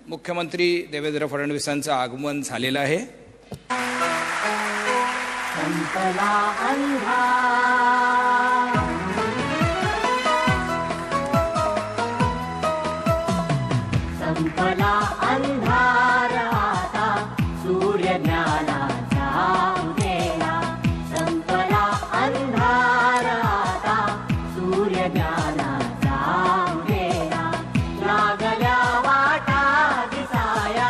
मुख्यमंत्री देवेंद्र फडणवीसांचं आगमन झालेलं आहे। संपला अंधार, संपला अंधार, आता सूर्य ज्ञानाचा उदयाला। संपला अंधार, आता सूर्य ज्ञानाचा उदयाला। लागल्या वाटा दिसाया,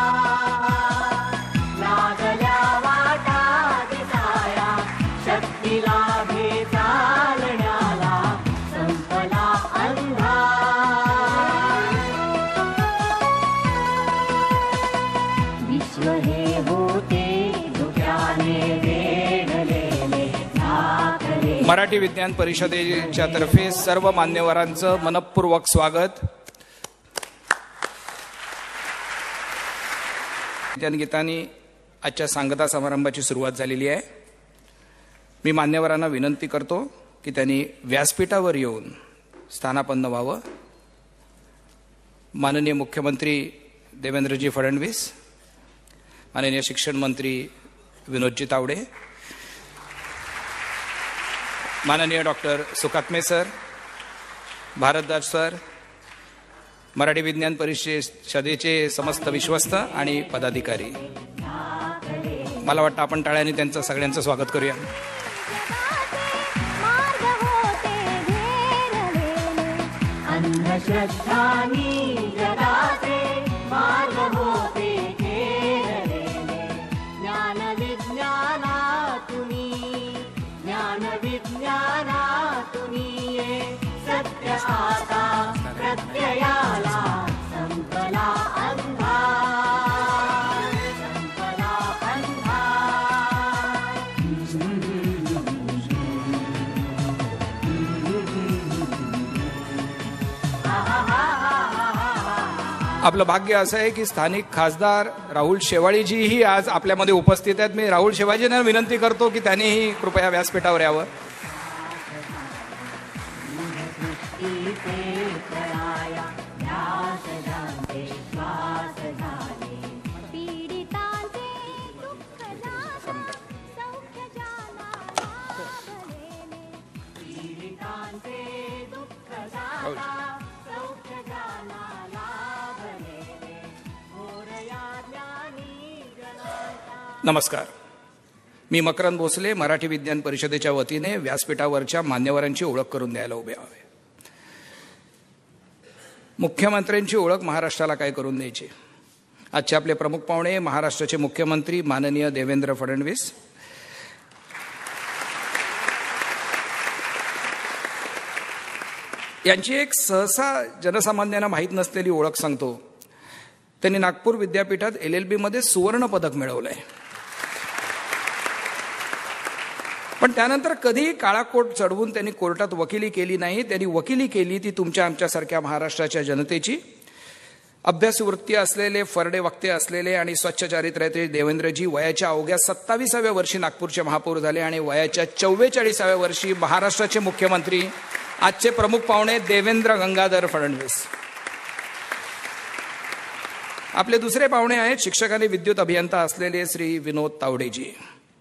लागल्या वाटा दिसाया, शक्तीला भेटाळण्याला। संपला अंधार, विश्व हे होते धुक्याने वेढलेले, झाकले। मराठी विज्ञान परिषदेच्या तर्फे सर्व मान्यवरांचं मनपूर्वक स्वागत। विज्ञान गीतांनी आजच्या सांगता समारंभाची सुरुवात झालेली आहे। मी मान्यवरांना विनंती करतो की त्यांनी व्यासपीठावर येऊन स्थानापन्न व्हावं। माननीय मुख्यमंत्री देवेंद्रजी फडणवीस, माननीय शिक्षण मंत्री विनोदजी तावडे, माननीय doctor Sukatme sir, Bharadwaj sir, Marathi विज्ञान परिषदेचे समस्त विश्वस्त आणि पदाधिकारी, मला वाटतं आपण टाळ्यांनी त्यांचं सगळ्यांचं स्वागत करूया। अंधश्रद्धानी जगाचे मार्ग होते घेरलेले। ज्ञान विज्ञानातुनी, ज्ञान विज्ञानातुनी ये सत्य आता प्रत्ययाला। संपला अंधार, संपला अंधार। आपलं भाग्य असं आहे की स्थानिक खासदार राहुल शेवाळीजीही आज आपल्यामध्ये उपस्थित आहेत। मी राहुल शेवाळीजींना विनंती करतो की त्यांनीही कृपया व्यासपीठावर यावं। नमस्कार, मी मकरंद भोसले, मराठी विज्ञान परिषदेच्या वतीने व्यासपीठावरच्या मान्यवरांची ओळख करून द्यायला उभे आहे। मुख्यमंत्र्यांची ओळख महाराष्ट्राला काय करून द्यायची। आजचे आपले प्रमुख पाहुणे महाराष्ट्राचे मुख्यमंत्री माननीय देवेंद्र फडणवीस, यांची एक सहसा जनसामान्यांना माहीत नसलेली ओळख सांगतो। त्यांनी नागपूर विद्यापीठात LLB मध्ये सुवर्ण पदक मिळवलंय, पण त्यानंतर कधीही काळा कोट चढवून त्यांनी कोर्टात वकिली केली नाही। त्यांनी वकिली केली ती तुमच्या आमच्यासारख्या महाराष्ट्राच्या जनतेची। अभ्यास वृत्ती असलेले, फरडे वक्ते असलेले आणि स्वच्छ चारित्र्याचे देवेंद्रजी वयाच्या अवघ्या 27व्या वर्षी नागपूरचे महापौर झाले आणि वयाच्या 44व्या वर्षी महाराष्ट्राचे मुख्यमंत्री, आजचे प्रमुख पाहुणे देवेंद्र गंगाधर फडणवीस। आपले दुसरे पाहुणे आहेत शिक्षक आणि विद्युत अभियंता असलेले श्री विनोद तावडेजी।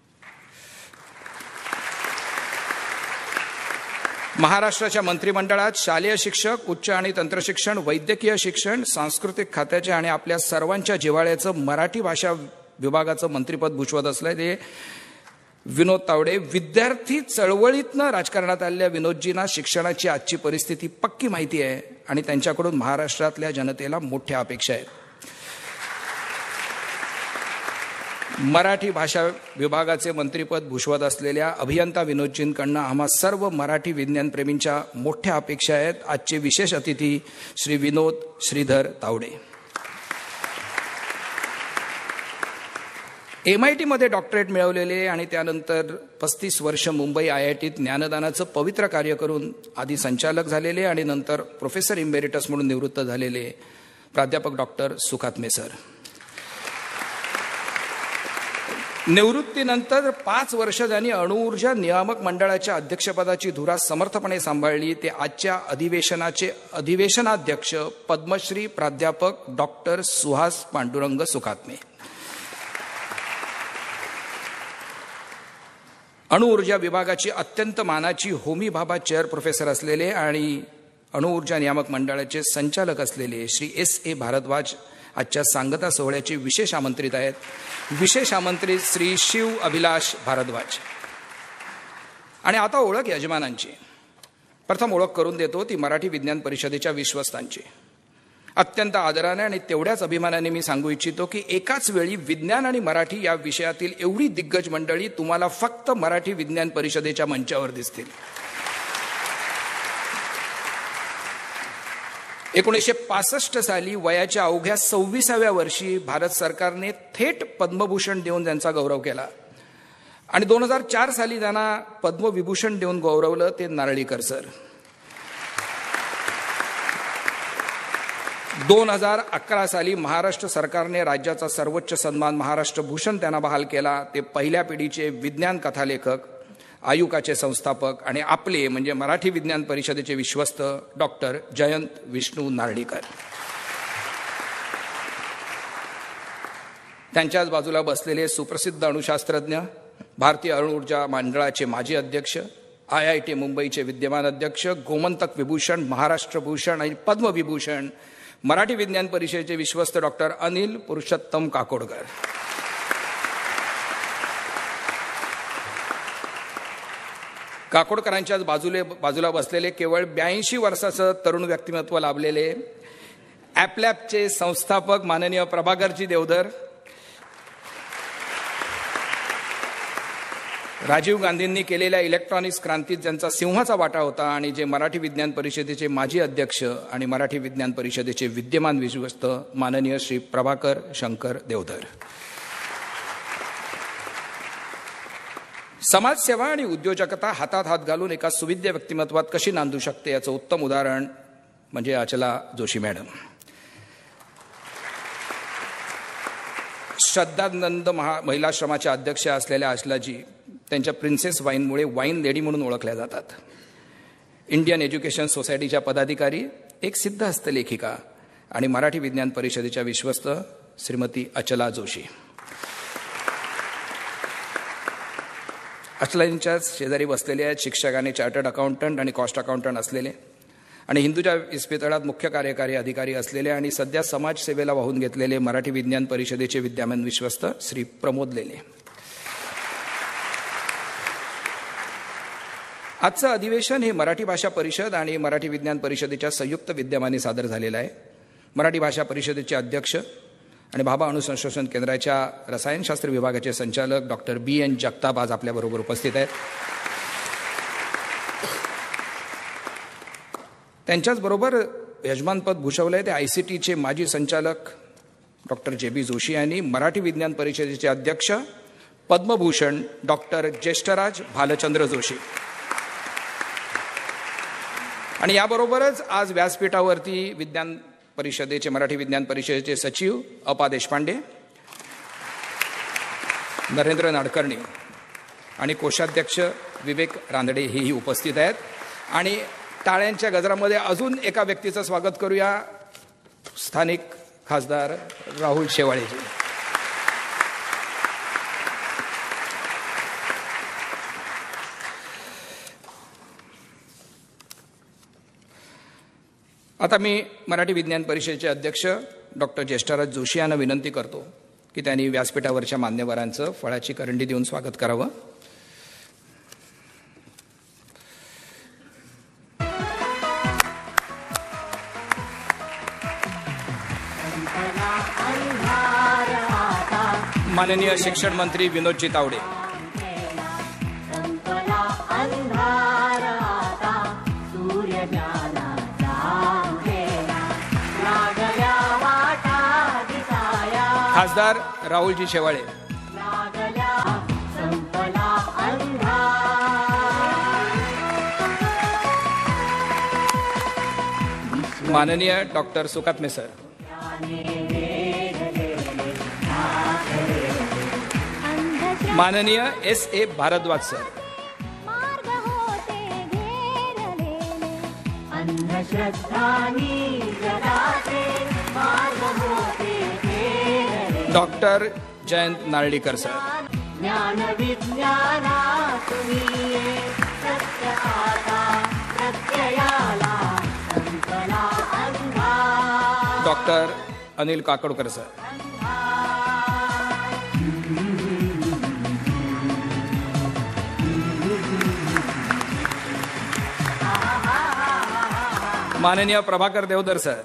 महाराष्ट्राच्या मंत्रिमंडळात शालेय शिक्षक, उच्च आणि तंत्रशिक्षण, वैद्यकीय शिक्षण, सांस्कृतिक खात्याचे आणि आपल्या सर्वांच्या जिव्हाळ्याचं मराठी भाषा विभागाचं मंत्रिपद भूषवत असलेले विनोद तावडे। विद्यार्थी चळवळीतनं राजकारणात आलेल्या विनोदजींना शिक्षणाची आजची परिस्थिती पक्की माहिती आहे आणि त्यांच्याकडून महाराष्ट्रातल्या जनतेला मोठ्या अपेक्षा आहेत। मराठी भाषा विभागाचे मंत्रिपद भूषवत असलेल्या अभियंता विनोदजींकडनं आम्हा सर्व मराठी विज्ञान प्रेमींच्या मोठ्या अपेक्षा आहेत। आजचे विशेष अतिथी श्री विनोद श्रीधर तावडे। MIT मध्ये डॉक्टरेट मिळवलेले आणि त्यानंतर 35 वर्ष मुंबई IITत ज्ञानदानाचं पवित्र कार्य करून आधी संचालक झालेले आणि नंतर प्रोफेसर इमेरिटस म्हणून निवृत्त झालेले प्राध्यापक डॉक्टर सुकात्मे सर। निवृत्तीनंतर 5 वर्ष त्यांनी अणुऊर्जा नियामक मंडळाच्या अध्यक्षपदाची धुरा समर्थपणे सांभाळली. ते आजच्या अधिवेशनाध्यक्ष पद्मश्री प्राध्यापक डॉक्टर सुहास पांडुरंग सुखात्मे. अणुऊर्जा विभागाची अत्यंत मानाची होमी भाभा चेअर प्रोफेसर असलेले आणि अणुऊर्जा नियामक मंडळाचे संचालक असलेले श्री S.A. भारद्वाज आजच्या सांगता सोहळ्याचे विशेष आमंत्रित आहेत. विशेष आमंत्रित श्री शिव अभिलाष भारद्वाज. आणि आता ओळख यजमानांची. प्रथम ओळख करून देतो ती मराठी विज्ञान परिषदेच्या विश्वस्तांची. अत्यंत आदराने आणि तेवढ्याच अभिमानाने मी सांगू इच्छितो की एकाच वेळी विज्ञान आणि मराठी या विषयातील एवढी दिग्गज मंडळी तुम्हाला फक्त मराठी विज्ञान परिषदेच्या मंचावर दिसतील. 1965 साली वयाच्या अवघ्या 26व्या वर्षी भारत सरकारने थेट पद्मभूषण देऊन त्यांचा गौरव केला आणि 2004 साली त्यांना पद्मविभूषण देऊन गौरवलं ते नारळीकर सर. 2011 साली महाराष्ट्र सरकारने राज्याचा सर्वोच्च सन्मान महाराष्ट्र भूषण त्यांना बहाल केला. ते पहिल्या पिढीचे विज्ञान कथालेखक, आयुकाचे संस्थापक आणि आपले म्हणजे मराठी विज्ञान परिषदेचे विश्वस्त डॉक्टर जयंत विष्णू नारळीकर. त्यांच्याच बाजूला बसलेले सुप्रसिद्ध अणुशास्त्रज्ञ, भारतीय अणुऊर्जा मंडळाचे माजी अध्यक्ष, IIT मुंबईचे विद्यमान अध्यक्ष, गोमंतक विभूषण, महाराष्ट्र भूषण आणि पद्मविभूषण, मराठी विज्ञान परिषदेचे विश्वस्त डॉक्टर अनिल पुरुषोत्तम काकोडकर. काकोडकरांच्याच बाजूला बसलेले केवळ 82 वर्षाचं तरुण व्यक्तिमत्व लाभलेले ॲपलॅबचे संस्थापक माननीय प्रभाकरजी देवधर, राजीव गांधींनी केलेल्या इलेक्ट्रॉनिक्स क्रांतीत ज्यांचा सिंहाचा वाटा होता आणि जे मराठी विज्ञान परिषदेचे माजी अध्यक्ष आणि मराठी विज्ञान परिषदेचे विद्यमान विश्वस्त माननीय श्री प्रभाकर शंकर देवधर. समाजसेवा आणि उद्योजकता हातात हात घालून एका सुविद्य व्यक्तिमत्वात कशी नांदू शकते याचं उत्तम उदाहरण म्हणजे अचला जोशी मॅडम. श्रद्धानंद महिलाश्रमाच्या अध्यक्ष असलेल्या अचलाजी त्यांच्या प्रिन्सेस वाईनमुळे वाईन लेडी म्हणून ओळखल्या जातात. इंडियन एज्युकेशन सोसायटीच्या पदाधिकारी, एक सिद्ध हस्तलेखिका आणि मराठी विज्ञान परिषदेच्या विश्वस्त श्रीमती अचला जोशी. अचलाजींच्याच शेजारी बसलेले आहेत शिक्षक आणि चार्टर्ड अकाउंटंट आणि कॉस्ट अकाउंटंट असलेले आणि हिंदूच्या इस्पितळात मुख्य कार्यकारी अधिकारी असलेले आणि सध्या समाजसेवेला वाहून घेतलेले मराठी विज्ञान परिषदेचे विद्यमान विश्वस्त श्री प्रमोद लेले. आजचं अधिवेशन हे मराठी भाषा परिषद आणि मराठी विज्ञान परिषदेच्या संयुक्त विद्यमाने सादर झालेलं आहे. मराठी भाषा परिषदेचे अध्यक्ष आणि भाभा अणुसंशोधन केंद्राच्या रसायनशास्त्र विभागाचे संचालक डॉक्टर BN जगताप आज आपल्याबरोबर उपस्थित आहेत. त्यांच्याचबरोबर यजमानपद भूषवलंय ते ICTचे माजी संचालक डॉक्टर JB जोशी यांनी मराठी विज्ञान परिषदेचे अध्यक्ष पद्मभूषण डॉक्टर ज्येष्ठराज भालचंद्र जोशी. आणि याबरोबरच आज व्यासपीठावरती मराठी विज्ञान परिषदेचे सचिव अपा देशपांडे, नरेंद्र नाडकर्णी आणि कोषाध्यक्ष विवेक रांदडे हेही उपस्थित आहेत. आणि टाळ्यांच्या गजरामध्ये अजून एका व्यक्तीचं स्वागत करूया, स्थानिक खासदार राहुल शेवाळेजी. आता मी मराठी विज्ञान परिषदेचे अध्यक्ष डॉक्टर ज्येष्ठराज जोशी यांना विनंती करतो की त्यांनी व्यासपीठावरच्या मान्यवरांचं फळाची करंडी देऊन स्वागत करावं. माननीय शिक्षण मंत्री विनोदजी तावडे. खासदार राहुलजी शेवाळे. माननीय डॉक्टर सुखात्मे सर. अंधश्रद्धा माननीय S.A. भारद्वाज सर. मार्ग होते घेरलेले अंधश्रद्धानी जगाचे मार्ग होते घेरलेले डॉक्टर जयंत नारळीकर सर. ज्ञान विज्ञानातून ये सत्य आता प्रत्ययाला संपला अंधार. Doctor Anil Kakadkar sir. माननीय प्रभाकर देवधर सर.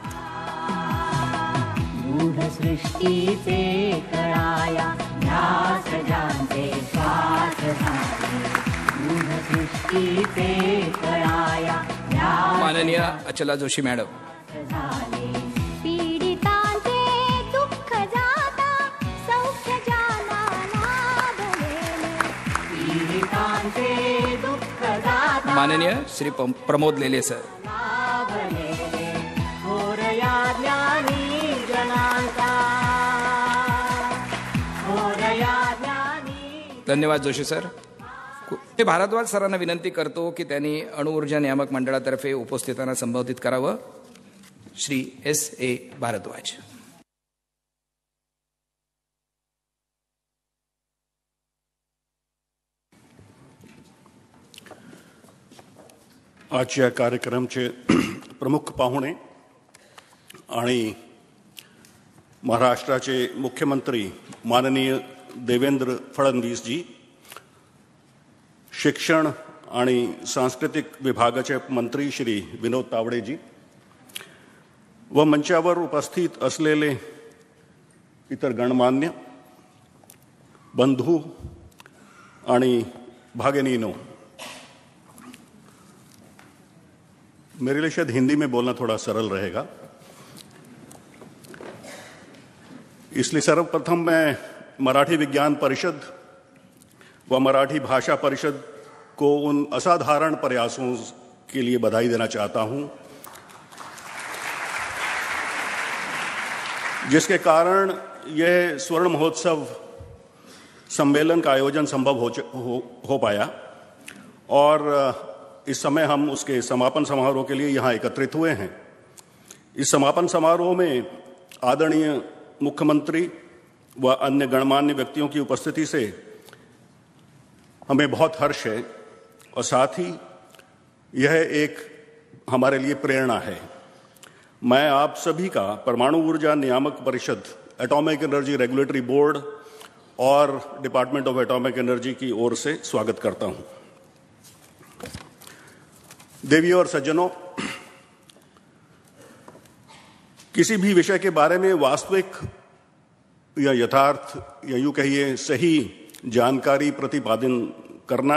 मूढ सृष्टीचे कळाया ध्यास जानते श्वास झाले मूढ सृष्टीचे कळाया ध्यास माननीय अचला जोशी मॅडम. झाले पीडितांचे दुःख जाता सौख्य जाना लाभलेले पीडितांचे दुःख जाता माननीय श्री प्रमोद लेले सर. लाभलेले थोरया ज्ञानी जनांचा थोरया ज्ञानी. धन्यवाद जोशी सर. मी भारद्वाज सरांना विनंती करतो की त्यांनी अणुऊर्जा नियामक मंडळातर्फे उपस्थितांना संबोधित करावं. श्री S.A. भारद्वाज. आजच्या कार्यक्रमाचे प्रमुख पाहुणे आणि महाराष्ट्राचे मुख्यमंत्री माननीय देवेंद्र फडणवीस जी, शिक्षण आणि सांस्कृतिक विभागाचे मंत्री श्री विनोद तावडे जी व मंचावर उपस्थित असलेले इतर गणमान्य बंधू आणि भगिनीनो, मेरे लिए शायद हिंदी में बोलना थोड़ा सरल रहेगा, इसलिए सर्वप्रथम मैं मराठी विज्ञान परिषद व मराठी भाषा परिषद को उन असाधारण प्रयासों के लिए बधाई देना चाहता हूं जिसके कारण यह स्वर्ण महोत्सव सम्मेलन का आयोजन संभव हो पाया और इस समय हम उसके समापन समारोह के लिए यहाँ एकत्रित हुए हैं। इस समापन समारोह में आदरणीय मुख्यमंत्री व अन्य गणमान्य व्यक्तियों की उपस्थिति से हमें बहुत हर्ष है और साथ ही यह एक हमारे लिए प्रेरणा है। मैं आप सभी का परमाणु ऊर्जा नियामक परिषद, एटॉमिक एनर्जी रेगुलेटरी बोर्ड और डिपार्टमेंट ऑफ एटॉमिक एनर्जी की ओर से स्वागत करता हूं। देवियों और सज्जनों, किसी भी विषय के बारे में वास्तविक या यथार्थ या यूं कहिए सही जानकारी प्रतिपादन करना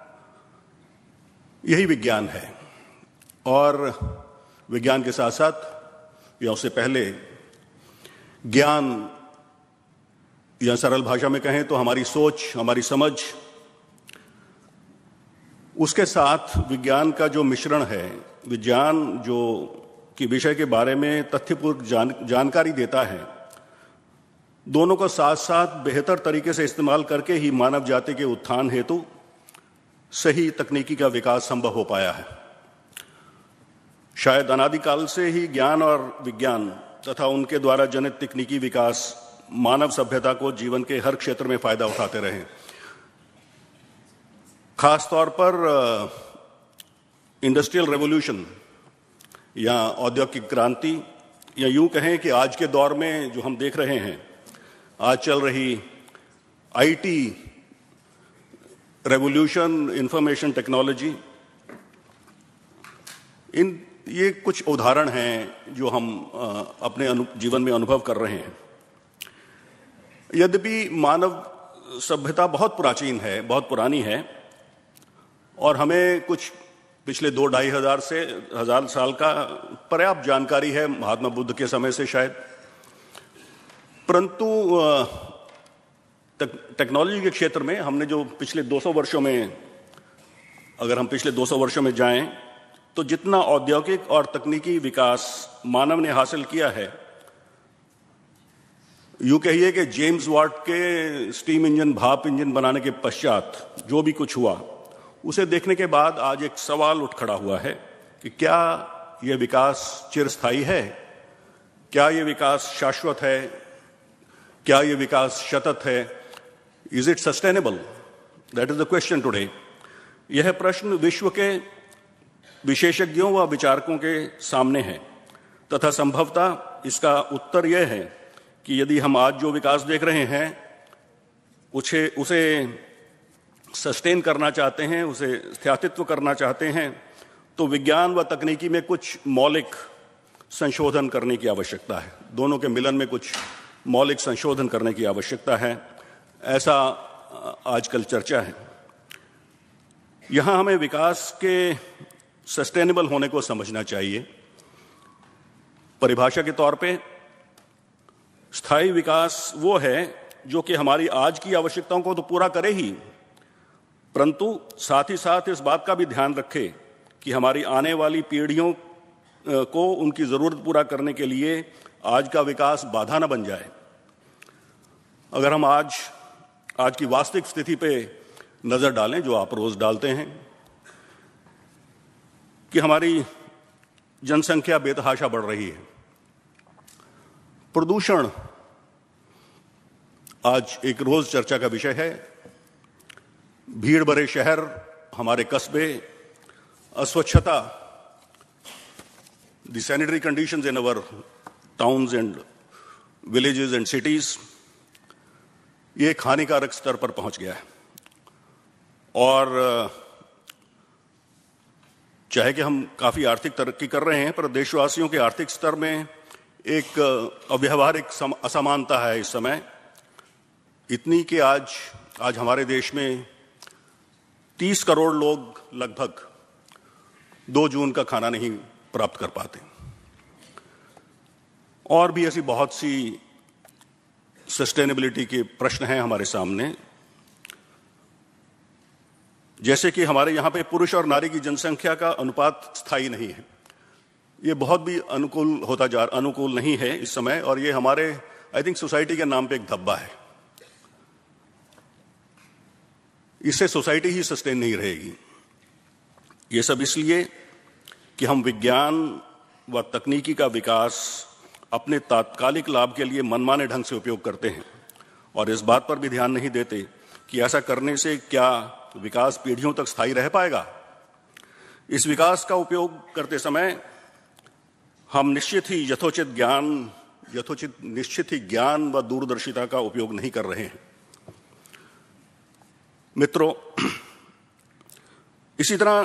यही विज्ञान है और विज्ञान के साथ साथ या उससे पहले ज्ञान या सरल भाषा में कहें तो हमारी सोच, हमारी समझ, उसके साथ विज्ञान का जो मिश्रण है, विज्ञान जो कि विषय के बारे में तथ्यपूर्वक जानकारी देता है, दोनों को साथ साथ बेहतर तरीके से इस्तेमाल करके ही मानव जाति के उत्थान हेतु सही तकनीकी का विकास संभव हो पाया है। शायद अनादिकाल से ही ज्ञान और विज्ञान तथा उनके द्वारा जनित तकनीकी विकास मानव सभ्यता को जीवन के हर क्षेत्र में फायदा उठाते रहे। खास तौर पर इंडस्ट्रियल रेवोल्यूशन या औद्योगिक क्रांति या यूं कहें कि आज के दौर में जो हम देख रहे हैं, आज चल रही आईटी रेवोल्यूशन, इंफॉर्मेशन टेक्नोलॉजी, ये कुछ उदाहरण हैं जो हम अपने जीवन में अनुभव कर रहे हैं। यद्यपि मानव सभ्यता बहुत प्राचीन है, बहुत पुरानी है और हमें कुछ पिछले 2-2.5 हजार साल का पर्याप्त जानकारी है महात्मा बुद्ध के समय से शायद, परंतु टेक्नोलॉजी के क्षेत्र में हमने जो पिछले 200 वर्षों में, अगर हम पिछले 200 वर्षों में जाएं तो जितना औद्योगिक और तकनीकी विकास मानव ने हासिल किया है, यूं कहिए कि जेम्स वाट के स्टीम इंजन, भाप इंजन बनाने के पश्चात जो भी कुछ हुआ, उसे देखने के बाद आज एक सवाल उठ खड़ा हुआ है कि क्या यह विकास चिरस्थायी है? क्या यह विकास शाश्वत है? क्या यह विकास सतत है? Is it sustainable? That is the question today. यह प्रश्न विश्व के विशेषज्ञों व विचारकों के सामने है तथा संभवतः इसका उत्तर यह है कि यदि हम आज जो विकास देख रहे हैं उसे सस्टेन करना चाहते हैं, उसे स्थायित्व करना चाहते हैं, तो विज्ञान व तकनीकी में कुछ मौलिक संशोधन करने की आवश्यकता है। दोनों के मिलन में कुछ मौलिक संशोधन करने की आवश्यकता है, ऐसा आजकल चर्चा है। यहां हमें विकास के सस्टेनेबल होने को समझना चाहिए। परिभाषा के तौर पे स्थायी विकास वो है जो कि हमारी आज की आवश्यकताओं को तो पूरा करे ही, परंतु साथ ही साथ इस बात का भी ध्यान रखे कि हमारी आने वाली पीढ़ियों को उनकी जरूरत पूरा करने के लिए आज का विकास बाधा न बन जाए। अगर हम आज की वास्तविक स्थिति पे नजर डालें, जो आप रोज डालते हैं, कि हमारी जनसंख्या बेतहाशा बढ़ रही है, प्रदूषण आज एक रोज चर्चा का विषय है, भीड़ भरे शहर, हमारे कस्बे, अस्वच्छता, the sanitary conditions in our towns and villages and cities, ये एक हानिकारक स्तर पर पहुंच गया है। और चाहे कि हम काफी आर्थिक तरक्की कर रहे हैं, पर देशवासियों के आर्थिक स्तर में एक अव्यावहारिक असमानता है इस समय, इतनी कि आज हमारे देश में 30 करोड़ लोग लगभग 2 जून का खाना नहीं प्राप्त कर पाते। और भी ऐसी बहुत सी सस्टेनेबिलिटी के प्रश्न हैं हमारे सामने, जैसे कि हमारे यहां पे पुरुष और नारी की जनसंख्या का अनुपात स्थायी नहीं है। ये बहुत भी अनुकूल नहीं है इस समय, और ये हमारे आई थिंक सोसाइटी के नाम पे एक धब्बा है। इससे सोसाइटी ही सस्टेन नहीं रहेगी। ये सब इसलिए कि हम विज्ञान व तकनीकी का विकास अपने तात्कालिक लाभ के लिए मनमाने ढंग से उपयोग करते हैं और इस बात पर भी ध्यान नहीं देते कि ऐसा करने से क्या विकास पीढ़ियों तक स्थायी रह पाएगा। इस विकास का उपयोग करते समय हम निश्चित ही निश्चित ही ज्ञान व दूरदर्शिता का उपयोग नहीं कर रहे हैं। मित्रों, इसी तरह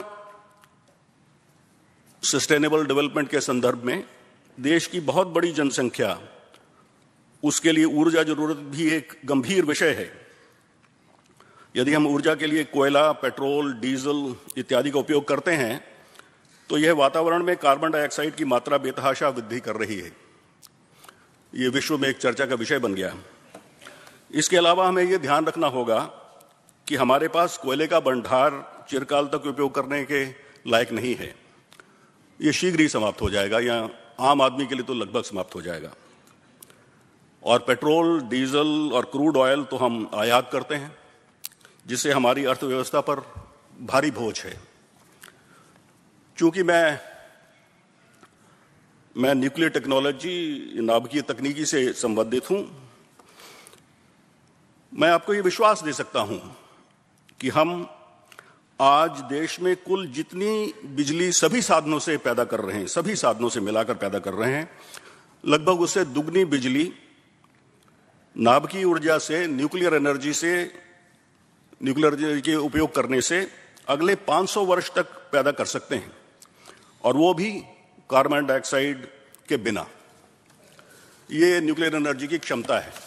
सस्टेनेबल डेवलपमेंट के संदर्भ में देश की बहुत बड़ी जनसंख्या, उसके लिए ऊर्जा जरूरत भी एक गंभीर विषय है। यदि हम ऊर्जा के लिए कोयला, पेट्रोल, डीजल इत्यादि का उपयोग करते हैं तो यह वातावरण में कार्बन डाइऑक्साइड की मात्रा बेतहाशा वृद्धि कर रही है। यह विश्व में एक चर्चा का विषय बन गया। इसके अलावा हमें यह ध्यान रखना होगा कि हमारे पास कोयले का भंडार चिरकाल तक उपयोग करने के लायक नहीं है। यह शीघ्र ही समाप्त हो जाएगा, या आम आदमी के लिए तो लगभग समाप्त हो जाएगा। और पेट्रोल, डीजल और क्रूड ऑयल तो हम आयात करते हैं, जिससे हमारी अर्थव्यवस्था पर भारी बोझ है। चूंकि मैं न्यूक्लियर टेक्नोलॉजी, नाभिकीय तकनीकी से संबंधित हूं, मैं आपको ये विश्वास दे सकता हूं कि हम आज देश में कुल जितनी बिजली सभी साधनों से पैदा कर रहे हैं, सभी साधनों से मिलाकर पैदा कर रहे हैं, लगभग उससे दुगनी बिजली नाभिकीय ऊर्जा से, न्यूक्लियर एनर्जी के उपयोग करने से अगले 500 वर्ष तक पैदा कर सकते हैं, और वो भी कार्बन डाइऑक्साइड के बिना। ये न्यूक्लियर एनर्जी की क्षमता है।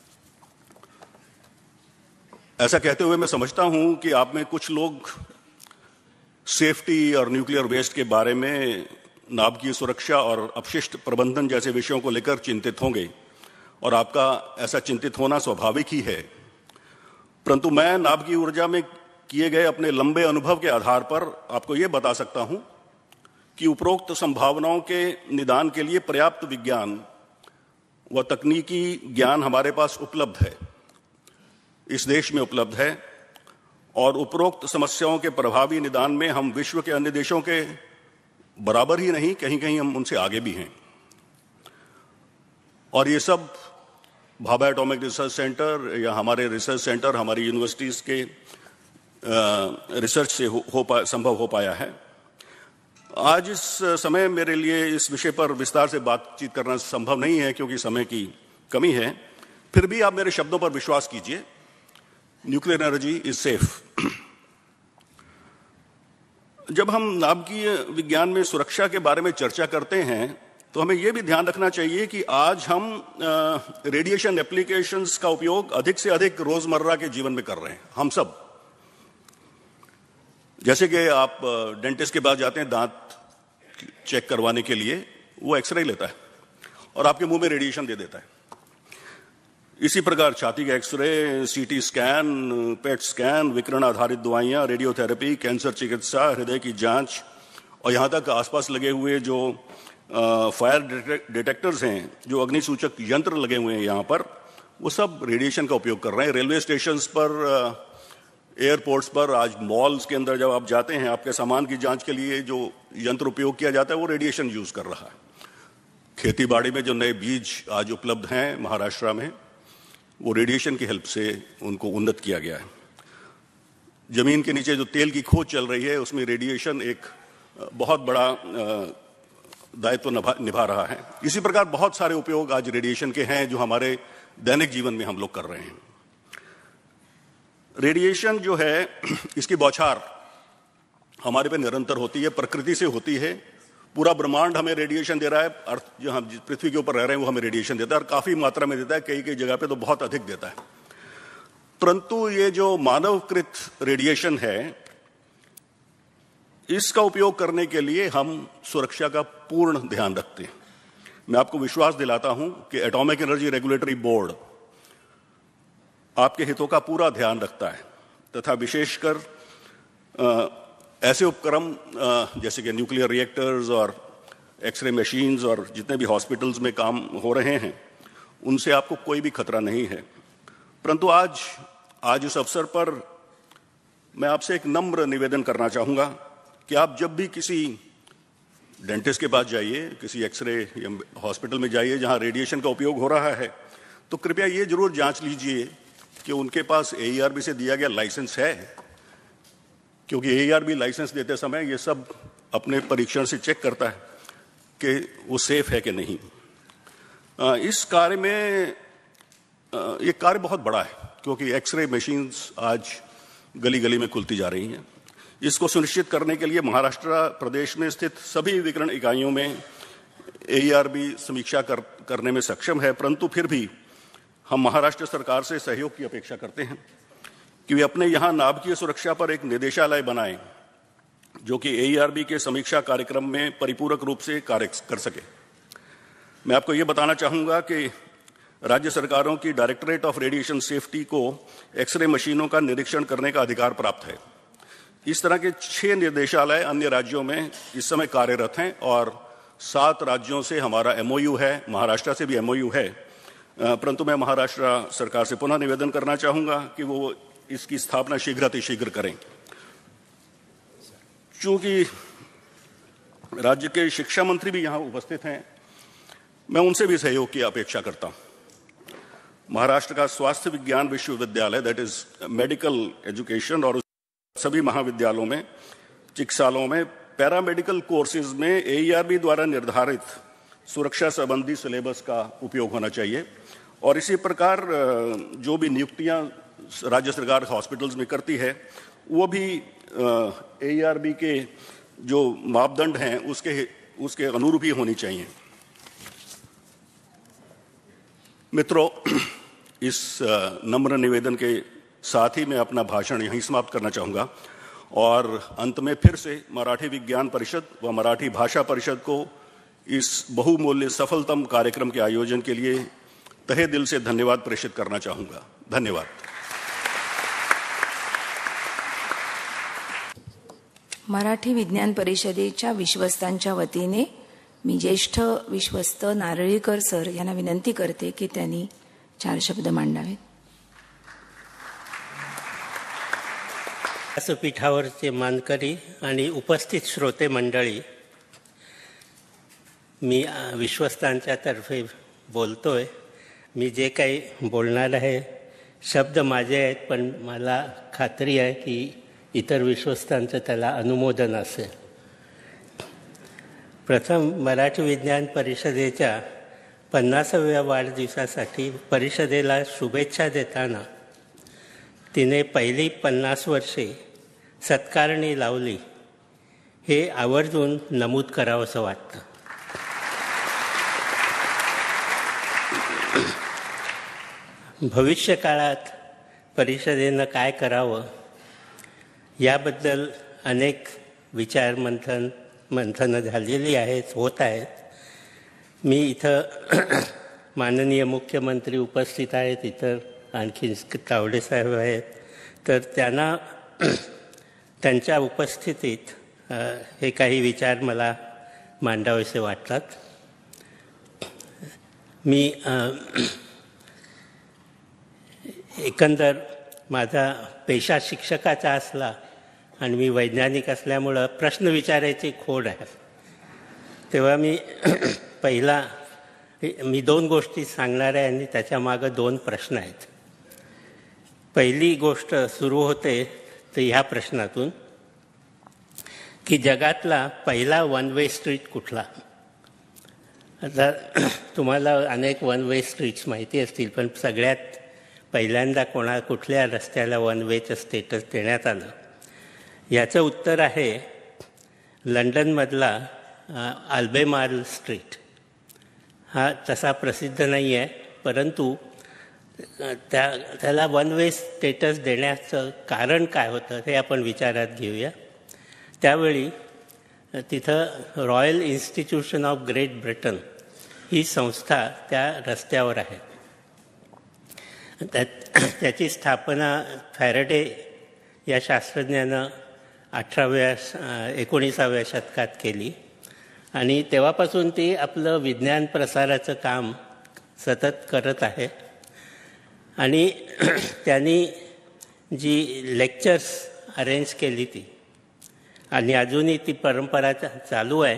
ऐसा कहते हुए मैं समझता हूं कि आप में कुछ लोग सेफ्टी और न्यूक्लियर वेस्ट के बारे में, नाभिकीय सुरक्षा और अपशिष्ट प्रबंधन जैसे विषयों को लेकर चिंतित होंगे, और आपका ऐसा चिंतित होना स्वाभाविक ही है। परंतु मैं नाभिकीय ऊर्जा में किए गए अपने लंबे अनुभव के आधार पर आपको यह बता सकता हूं कि उपरोक्त संभावनाओं के निदान के लिए पर्याप्त विज्ञान व तकनीकी ज्ञान हमारे पास उपलब्ध है, इस देश में उपलब्ध है, और उपरोक्त समस्याओं के प्रभावी निदान में हम विश्व के अन्य देशों के बराबर ही नहीं, कहीं कहीं हम उनसे आगे भी हैं। और ये सब भाभा एटॉमिक रिसर्च सेंटर या हमारे रिसर्च सेंटर, हमारी यूनिवर्सिटीज़ के रिसर्च से संभव हो पाया है। आज इस समय मेरे लिए इस विषय पर विस्तार से बातचीत करना संभव नहीं है क्योंकि समय की कमी है। फिर भी आप मेरे शब्दों पर विश्वास कीजिए, न्यूक्लियर एनर्जी इज सेफ। जब हम नाभिकीय विज्ञान में सुरक्षा के बारे में चर्चा करते हैं तो हमें यह भी ध्यान रखना चाहिए कि आज हम रेडिएशन एप्लीकेशंस का उपयोग अधिक से अधिक रोजमर्रा के जीवन में कर रहे हैं, हम सब। जैसे कि आप डेंटिस्ट के पास जाते हैं दांत चेक करवाने के लिए, वो एक्सरे लेता है और आपके मुंह में रेडिएशन दे देता है। इसी प्रकार छाती का X-ray, CT scan, PET scan, विकिरण आधारित दवाइयां, रेडियोथेरेपी, कैंसर चिकित्सा, हृदय की जांच और यहां तक आसपास लगे हुए जो फायर डिटेक्टर्स हैं, जो अग्निसूचक यंत्र लगे हुए हैं यहाँ पर, वो सब रेडिएशन का उपयोग कर रहे हैं। रेलवे स्टेशंस पर, एयरपोर्ट्स पर, आज मॉल्स के अंदर जब आप जाते हैं, आपके सामान की जांच के लिए जो यंत्र उपयोग किया जाता है वो रेडिएशन यूज कर रहा है। खेती बाड़ी में जो नए बीज आज उपलब्ध हैं महाराष्ट्र में, वो रेडिएशन की हेल्प से उनको उन्नत किया गया है। जमीन के नीचे जो तेल की खोज चल रही है उसमें रेडिएशन एक बहुत बड़ा दायित्व निभा रहा है। इसी प्रकार बहुत सारे उपयोग आज रेडिएशन के हैं जो हमारे दैनिक जीवन में हम लोग कर रहे हैं। रेडिएशन जो है, इसकी बौछार हमारे पे निरंतर होती है, प्रकृति से होती है। पूरा ब्रह्मांड हमें रेडिएशन दे रहा है, अर्थ जो हम पृथ्वी के ऊपर रह रहे हैं वो हमें रेडिएशन देता है और काफी मात्रा में देता है, कई कई जगह पे तो बहुत अधिक देता है। परंतु ये जो मानवकृत रेडिएशन है, इसका उपयोग करने के लिए हम सुरक्षा का पूर्ण ध्यान रखते हैं। मैं आपको विश्वास दिलाता हूं कि एटॉमिक एनर्जी रेगुलेटरी बोर्ड आपके हितों का पूरा ध्यान रखता है तथा विशेषकर ऐसे उपकरण जैसे कि न्यूक्लियर रिएक्टर्स और एक्सरे मशीन्स और जितने भी हॉस्पिटल्स में काम हो रहे हैं, उनसे आपको कोई भी खतरा नहीं है। परंतु आज इस अवसर पर मैं आपसे एक नम्र निवेदन करना चाहूंगा कि आप जब भी किसी डेंटिस्ट के पास जाइए, किसी एक्सरे या हॉस्पिटल में जाइए जहां रेडिएशन का उपयोग हो रहा है, तो कृपया ये जरूर जांच लीजिए कि उनके पास AERB से दिया गया लाइसेंस है, क्योंकि AERB लाइसेंस देते समय ये सब अपने परीक्षण से चेक करता है कि वो सेफ है कि नहीं। इस कार्य में ये कार्य बहुत बड़ा है क्योंकि एक्सरे मशीन्स आज गली गली में खुलती जा रही हैं। इसको सुनिश्चित करने के लिए महाराष्ट्र प्रदेश में स्थित सभी विकिरण इकाइयों में AERB समीक्षा करने में सक्षम है, परंतु फिर भी हम महाराष्ट्र सरकार से सहयोग की अपेक्षा करते हैं कि वे अपने यहां नाभिकीय सुरक्षा पर एक निदेशालय बनाएं जो कि AERB के समीक्षा कार्यक्रम में परिपूरक रूप से कार्य कर सके। मैं आपको यह बताना चाहूंगा कि राज्य सरकारों की डायरेक्टरेट ऑफ रेडिएशन सेफ्टी को एक्सरे मशीनों का निरीक्षण करने का अधिकार प्राप्त है। इस तरह के 6 निर्देशालय अन्य राज्यों में इस समय कार्यरत हैं और 7 राज्यों से हमारा MOU है, महाराष्ट्र से भी MOU है। परंतु मैं महाराष्ट्र सरकार से पुनः निवेदन करना चाहूंगा कि वो इसकी स्थापना शीघ्र करें। चूंकि राज्य के शिक्षा मंत्री भी यहां उपस्थित हैं, मैं उनसे भी सहयोग की अपेक्षा करता हूं। महाराष्ट्र का स्वास्थ्य विज्ञान विश्वविद्यालय, दैट इज मेडिकल एजुकेशन, और सभी महाविद्यालयों में, चिकित्सालयों में, पैरामेडिकल कोर्सेज में AERB द्वारा निर्धारित सुरक्षा संबंधी सिलेबस का उपयोग होना चाहिए। और इसी प्रकार जो भी नियुक्तियां राज्य सरकार हॉस्पिटल्स में करती है, वो भी AERB के जो मापदंड हैं उसके अनुरूप ही होनी चाहिए। मित्रों, इस नम्र निवेदन के साथ ही मैं अपना भाषण यहीं समाप्त करना चाहूंगा और अंत में फिर से मराठी विज्ञान परिषद व मराठी भाषा परिषद को इस बहुमूल्य सफलतम कार्यक्रम के आयोजन के लिए तहे दिल से धन्यवाद प्रेषित करना चाहूंगा। धन्यवाद। मराठी विज्ञान परिषदेच्या विश्वस्तांच्या वतीने मी ज्येष्ठ विश्वस्त नारळीकर सर यांना विनंती करते की त्यांनी 4 शब्द मांडावेत. व्यासपीठावरचे मानकरी आणि उपस्थित श्रोते मंडळी, मी विश्वस्तांच्या तर्फे बोलतोय. मी जे काही बोलणार आहे शब्द माझे आहेत, पण मला खात्री आहे की इतर विश्वस्तांचं त्याला अनुमोदन असेल. प्रथम मराठी विज्ञान परिषदेच्या 50व्या वाढदिवसासाठी परिषदेला शुभेच्छा देताना तिने पहिली 50 वर्षे सत्कारणी लावली हे आवर्जून नमूद करावंसं वाटतं. भविष्यकाळात परिषदेनं काय करावं याबद्दल अनेक मंथनं झालेली आहेत, होत आहेत. मी इथं माननीय मुख्यमंत्री उपस्थित आहेत, इतर आणखी तावडे साहेब आहेत, तर त्यांना त्यांच्या उपस्थितीत हे काही विचार मला मांडावेसे वाटतात. मी एकंदर माझा पेशा शिक्षकाचा असला आणि मी वैज्ञानिक असल्यामुळं प्रश्न विचारायची खोड आहे. तेव्हा मी 2 गोष्टी सांगणार आहे आणि त्याच्या मागं 2 प्रश्न आहेत. पहिली गोष्ट सुरू होते तर ह्या प्रश्नातून की जगातला पहिला 1 वे स्ट्रीट कुठला. आता तुम्हाला अनेक 1 वे स्ट्रीट्स माहिती असतील, पण सगळ्यात पहिल्यांदा कुठल्या रस्त्याला 1 वेचं स्टेटस देण्यात आलं याचं उत्तर आहे लंडनमधला अल्बेमार्ल स्ट्रीट. हा तसा प्रसिद्ध नाही आहे, परंतु त्याला 1 वे स्टेटस देण्याचं कारण काय होतं हे आपण विचारात घेऊया. त्यावेळी तिथं Royal Institution of Great Britain ही संस्था त्या रस्त्यावर आहे. त्याची स्थापना फॅरेडे या शास्त्रज्ञानं 19व्या शतकात केली आणि तेव्हापासून ती आपलं विज्ञान प्रसाराचं काम सतत करत आहे. आणि त्यांनी जी लेक्चर्स अरेंज केली ती आणि अजूनही ती परंपरा चालू आहे.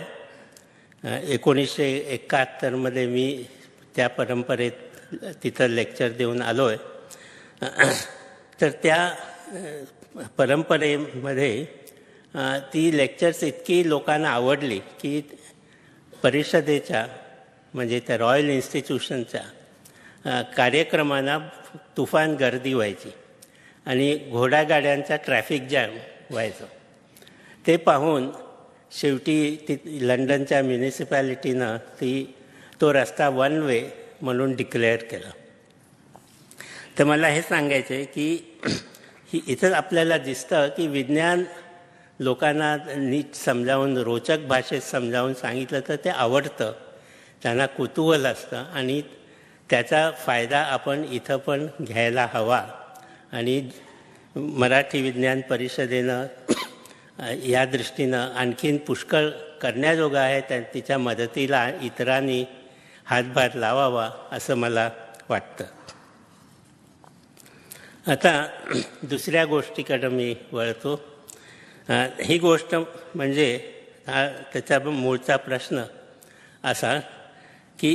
1971मध्ये मी त्या परंपरेत तिथं लेक्चर देऊन आलो आहे. तर त्या परंपरेमध्ये ती लेक्चर्स इतकी लोकांना आवडली की परिषदेच्या म्हणजे त्या रॉयल इन्स्टिट्यूशनच्या कार्यक्रमांना तुफान गर्दी व्हायची आणि घोडागाड्यांचा ट्रॅफिक जॅम व्हायचं. ते पाहून शेवटी लंडनच्या म्युनिसिपॅलिटीनं तो रस्ता 1 वे म्हणून डिक्लेअर केला. तर मला हे सांगायचं आहे की इथं आपल्याला दिसतं की विज्ञान लोकांना नीट समजावून रोचक भाषेत समजावून सांगितलं तर ते आवडतं, त्यांना कुतूहल असतं आणि त्याचा फायदा आपण इथं पण घ्यायला हवा. आणि मराठी विज्ञान परिषदेनं या दृष्टीनं आणखीन पुष्कळ करण्याजोगं आहे, तिच्या मदतीला इतरांनी हातभार लावावा असं मला वाटतं. आता दुसऱ्या गोष्टीकडं मी वळतो. ही गोष्ट म्हणजे त्याचा मूळचा प्रश्न असा की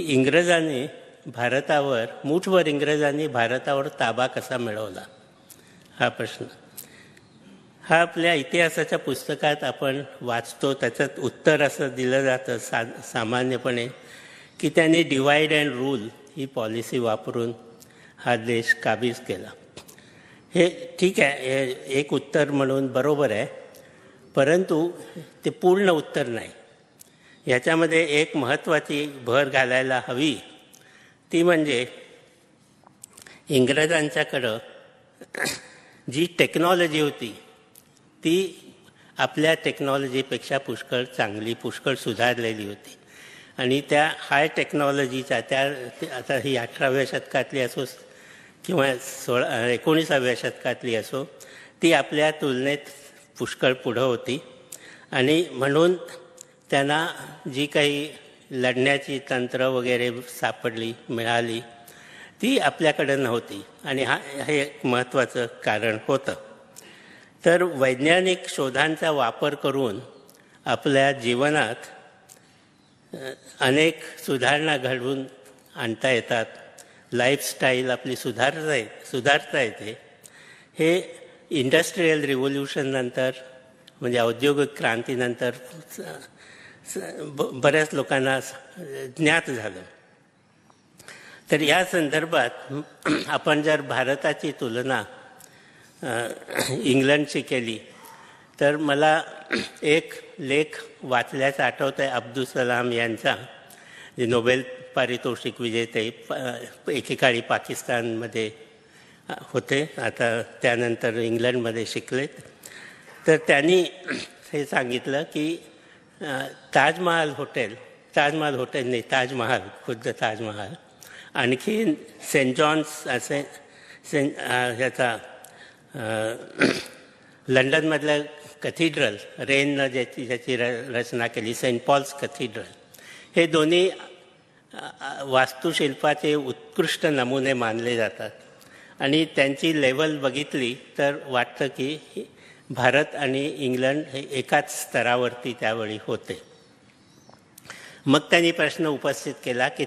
मूठभर इंग्रजांनी भारतावर ताबा कसा मिळवला हा प्रश्न. हा आपल्या इतिहासाच्या पुस्तकात आपण वाचतो. त्याच्यात उत्तर असं दिलं जातं सामान्यपणे की त्यांनी डिवाइड अँड रूल ही पॉलिसी वापरून हा देश काबीज केला. हे ठीक आहे, एक उत्तर म्हणून बरोबर आहे, परंतु ते पूर्ण उत्तर नाही. याच्यामध्ये एक महत्त्वाची भर घालायला हवी, ती म्हणजे इंग्रजांच्याकडं जी टेक्नॉलॉजी होती ती आपल्या टेक्नॉलॉजीपेक्षा पुष्कळ चांगली, पुष्कळ सुधारलेली होती. आणि त्या हाय टेक्नॉलॉजीच्या आता ही 18व्या शतकातली असो किंवा 19व्या शतकातली असो, ती आपल्या तुलनेत पुष्कळ पुढं होती. आणि म्हणून त्यांना जी काही लढण्याची तंत्र वगैरे सापडली मिळाली ती आपल्याकडं नव्हती आणि हे एक महत्त्वाचं कारण होतं. तर वैज्ञानिक शोधांचा वापर करून आपल्या जीवनात अनेक सुधारणा घडवून आणता येतात. लाईफस्टाईल आपली सुधारता येते. हे इंडस्ट्रीयल रिव्होल्यूशन नंतर म्हणजे औद्योगिक क्रांतीनंतर बऱ्याच लोकांना ज्ञात झालं. तर या संदर्भात आपण जर भारताची तुलना इंग्लंडशी केली तर मला एक लेख वाचल्याचा आठवत आहे अब्दुल कलाम यांचा, जे नोबेल पारितोषिक विजेते एकेकाळी पाकिस्तानमध्ये होते, आता त्यानंतर इंग्लंडमध्ये शिकलेत. तर त्यांनी हे सांगितलं की ताजमहाल हॉटेल नाही, ताजमहाल, खुद्द ताजमहाल, आणखी सेंट जॉन्स असे ह्याचा लंडनमधलं कथिड्रल, रेननं ज्याची रचना केली, सेंट पॉल्स कथिड्रल, हे दोन्ही वास्तुशिल्पाचे उत्कृष्ट नमुने मानले जातात. आणि त्यांची लेवल बघितली तर वाटतं की भारत आणि इंग्लंड हे एकाच स्तरावरती त्यावेळी होते. मग त्यांनी प्रश्न उपस्थित केला की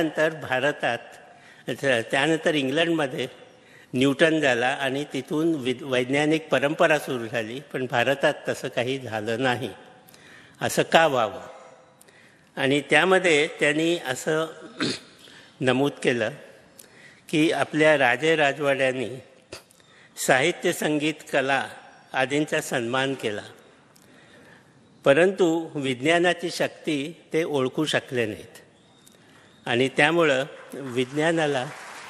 त्यानंतर इंग्लंडमध्ये न्यूटन झाला आणि तिथून वैज्ञानिक परंपरा सुरू झाली, पण भारतात तसं काही झालं नाही, असं का व्हावं? आणि त्यामध्ये त्यांनी असं नमूद केलं की आपल्या राजे राजवाड्यांनी साहित्य, संगीत, कला आदींचा सन्मान केला, परंतु विज्ञानाची शक्ती ते ओळखू शकले नाहीत आणि त्यामुळं विज्ञानाला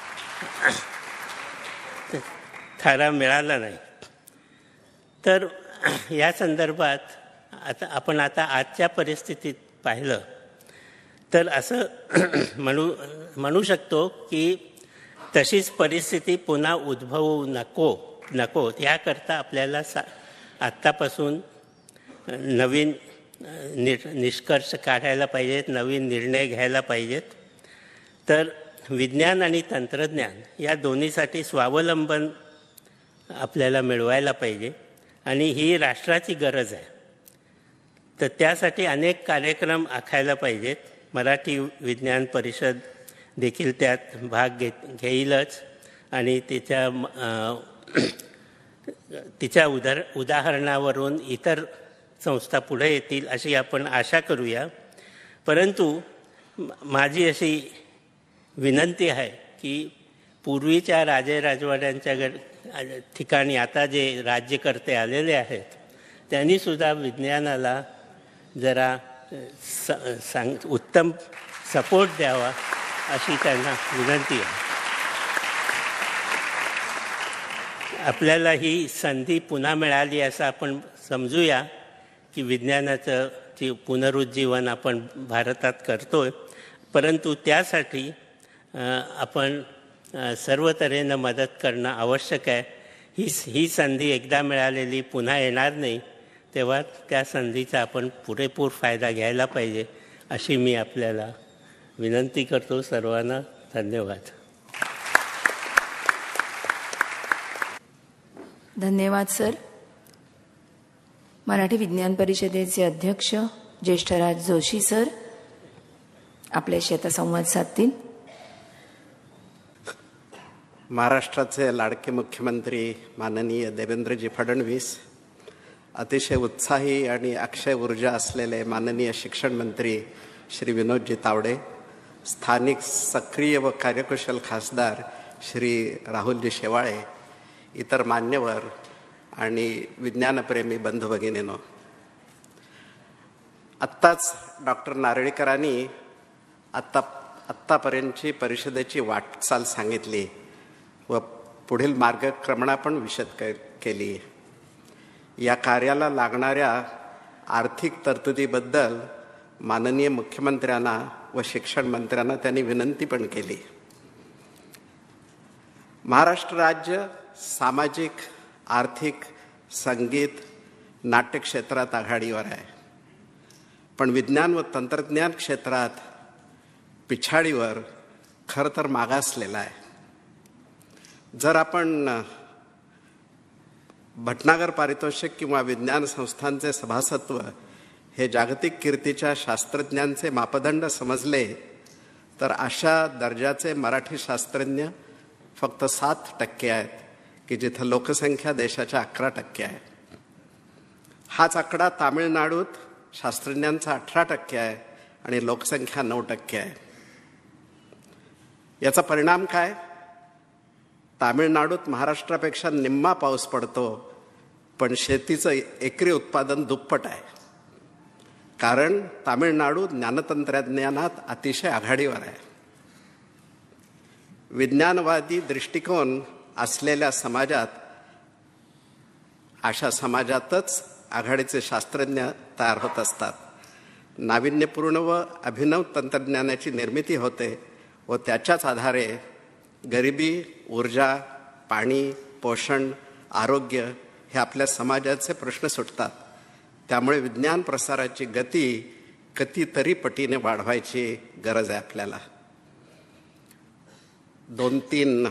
थारा मिळाला नाही. तर या संदर्भात आपण आजच्या परिस्थितीत पाहिलं तर असं म्हणू शकतो की तशीच परिस्थिती पुन्हा उद्भवू नको याकरता आपल्याला आत्तापासून नवीन निष्कर्ष काढायला पाहिजेत, नवीन निर्णय घ्यायला पाहिजेत. तर विज्ञान आणि तंत्रज्ञान या दोन्हीसाठी स्वावलंबन आपल्याला मिळवायला पाहिजे आणि ही राष्ट्राची गरज आहे. तर त्यासाठी अनेक कार्यक्रम आखायला पाहिजेत. मराठी विज्ञान परिषद देखील त्यात भाग घेईलच आणि तिच्या उदाहरणावरून इतर संस्था पुढे येतील अशी आपण आशा करूया. परंतु माझी अशी विनंती आहे की पूर्वीच्या राजे राजवाड्यांच्या ठिकाणी आता जे राज्यकर्ते आलेले आहेत त्यांनीसुद्धा विज्ञानाला जरा उत्तम सपोर्ट द्यावा अशी त्यांना विनंती आहे. आपल्याला ही संधी पुन्हा मिळाली असं आपण समजूया की विज्ञानाचं पुनरुज्जीवन आपण भारतात करतोय, परंतु त्यासाठी आपण सर्व तऱ्हेनं मदत करणं आवश्यक आहे. ही संधी एकदा मिळालेली पुन्हा येणार नाही, तेव्हा त्या संधीचा आपण पुरेपूर फायदा घ्यायला पाहिजे अशी मी आपल्याला विनंती करतो. सर्वांना धन्यवाद. धन्यवाद सर. मराठी विज्ञान परिषदेचे अध्यक्ष ज्येष्ठराज जोशी सर आपल्याशी आता संवाद साधतील. महाराष्ट्राचे लाडके मुख्यमंत्री माननीय देवेंद्रजी फडणवीस, अतिशय उत्साही आणि अक्षय ऊर्जा असलेले माननीय शिक्षण मंत्री श्री विनोदजी तावडे, स्थानिक सक्रिय व कार्यकुशल खासदार श्री राहुलजी शेवाळे, इतर मान्यवर आणि विज्ञानप्रेमी बंधू भगिनींनो, आत्ताच डॉक्टर नारळीकरांनी आत्तापर्यंतची परिषदेची वाटचाल सांगितली व पुढील मार्गक्रमणा पण विशद केली. या कार्याला लागणाऱ्या आर्थिक तरतुदीबद्दल माननीय मुख्यमंत्र्यांना व शिक्षण मंत्र्यांना त्यांनी विनंती पण केली. महाराष्ट्र राज्य सामाजिक, आर्थिक, संगीत, नाट्य क्षेत्रात आघाडीवर आहे, पण विज्ञान व तंत्रज्ञान क्षेत्रात पिछाडीवर खरं तर मागासलेला आहे. जर आपण भटनागर पारितोषिक किंवा विज्ञान संस्थांचे सभासत्व हे जागतिक कीर्तीच्या शास्त्रज्ञांचे मापदंड समजले तर अशा दर्जाचे मराठी शास्त्रज्ञ फक्त 7% आहेत, की जिथं लोकसंख्या देशाच्या 11% आहे. हाच आकडा तामिळनाडूत शास्त्रज्ञांचा 18% आहे आणि लोकसंख्या 9% आहे. याचा परिणाम काय? तामिळनाडूत महाराष्ट्रापेक्षा निम्मा पाऊस पडतो, पण शेतीचं एकरी उत्पादन दुप्पट आहे. कारण तामिळनाडू ज्ञानतंत्रज्ञानात अतिशय आघाडीवर आहे. विज्ञानवादी दृष्टिकोन असलेल्या समाजात, अशा समाजातच आघाडीचे शास्त्रज्ञ तयार होत असतात. नाविन्यपूर्ण व अभिनव तंत्रज्ञानाची निर्मिती होते व त्याच्याच आधारे गरिबी, ऊर्जा, पाणी, पोषण, आरोग्य हे आपल्या समाजाचे प्रश्न सुटतात. त्यामुळे विज्ञान प्रसाराची गती कितीतरी पटीने वाढवायची गरज आहे आपल्याला. 2-3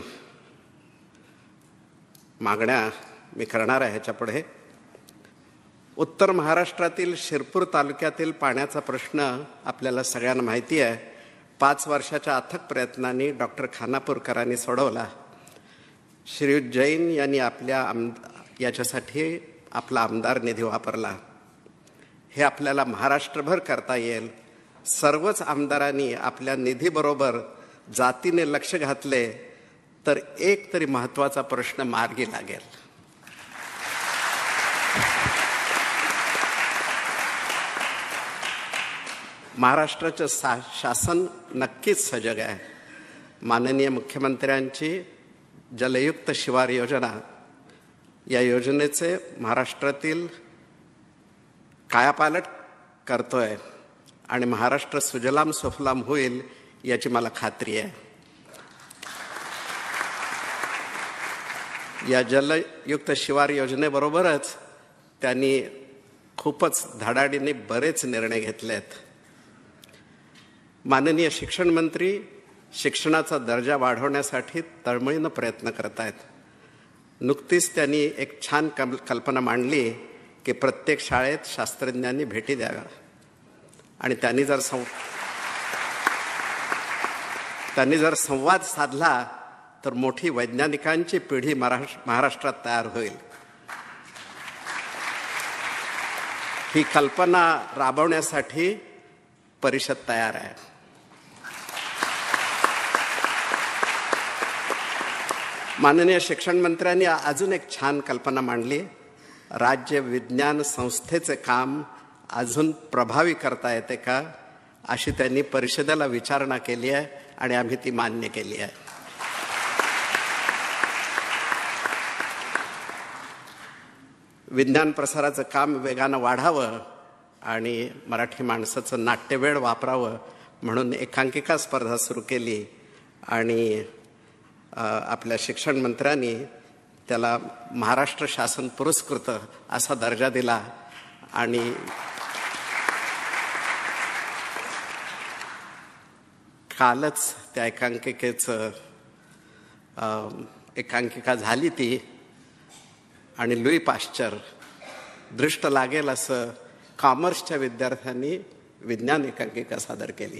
मागण्या मी करणार आहे ह्याच्यापुढे. उत्तर महाराष्ट्रातील शिरपूर तालुक्यातील पाण्याचा प्रश्न आपल्याला सगळ्यांना माहिती आहे. 5 वर्षाच्या अथक प्रयत्नांनी डॉक्टर खानापूरकरांनी सोडवला. श्रीयुत जैन यांनी याच्यासाठी आपला आमदार निधी वापरला. हे आपल्याला महाराष्ट्रभर करता येईल. सर्वच आमदारांनी आपल्या निधीबरोबर जातीने लक्ष घातले तर एक तरी महत्त्वाचा प्रश्न मार्गी लागेल. महाराष्ट्राचं शासन नक्कीच सजग आहे. माननीय मुख्यमंत्र्यांची जलयुक्त शिवार योजना, या योजनेचे महाराष्ट्रातील कायापालट करतोय आणि महाराष्ट्र सुजलाम सुफलाम होईल याची मला खात्री आहे. या जलयुक्त शिवार योजनेबरोबरच त्यांनी खूपच धडाडीने बरेच निर्णय घेतलेत. माननीय शिक्षण मंत्री शिक्षणाचा दर्जा वाढवण्यासाठी तळमळीनं प्रयत्न करत आहेत. नुकतीच त्यांनी एक छान कल्पना मांडली की प्रत्येक शाळेत शास्त्रज्ञांनी भेटी द्याव्या आणि त्यांनी जर संवाद साधला तर मोठी वैज्ञानिकांची पिढी महाराष्ट्रात तयार होईल. ही कल्पना राबवण्यासाठी परिषद तयार आहे. माननीय शिक्षण मंत्र्यांनी अजून एक छान कल्पना मांडली. राज्य विज्ञान संस्थेचे काम अजून प्रभावी करता येते का, अशी त्यांनी परिषदेला विचारणा केली आहे आणि आम्ही ती मान्य केली आहे. विज्ञान प्रसाराचं काम वेगानं वाढावं आणि मराठी माणसाचं नाट्यवेळ वापरावं म्हणून एकांकिका स्पर्धा सुरू केली आणि आपल्या शिक्षण मंत्र्यांनी त्याला महाराष्ट्र शासन पुरस्कृत असा दर्जा दिला आणि कालच त्या एकांकिका झाली ती आणि लुई पाश्चर दृष्ट लागेल असं कॉमर्सच्या विद्यार्थ्यांनी विज्ञान एकांकिका सादर केली.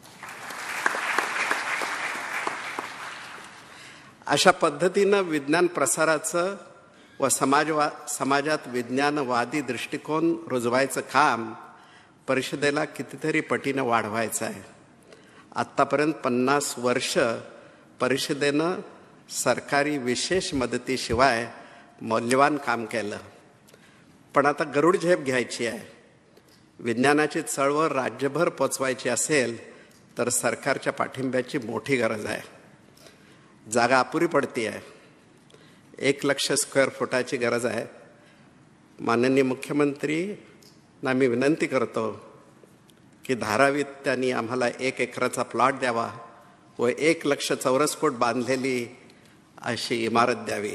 अशा पद्धतीनं विज्ञान प्रसाराचं व समाजात विज्ञानवादी दृष्टिकोन रुजवायचं काम परिषदेला कितीतरी पटीनं वाढवायचं आहे. आत्तापर्यंत 50 वर्ष परिषदेनं सरकारी विशेष मदतीशिवाय मौल्यवान काम केलं. पण आता गरुड झेप घ्यायची आहे. विज्ञानाची चळवळ राज्यभर पोचवायची असेल तर सरकारच्या पाठिंब्याची मोठी गरज आहे. जागा अपुरी पडती आहे. 1,00,000 स्क्वेअर फुटाची गरज आहे. माननीय मुख्यमंत्रींना मी विनंती करतो की धारावीत त्यांनी आम्हाला 1 एकराचा प्लॉट द्यावा व 1,00,000 चौरस फूट बांधलेली अशी इमारत द्यावी.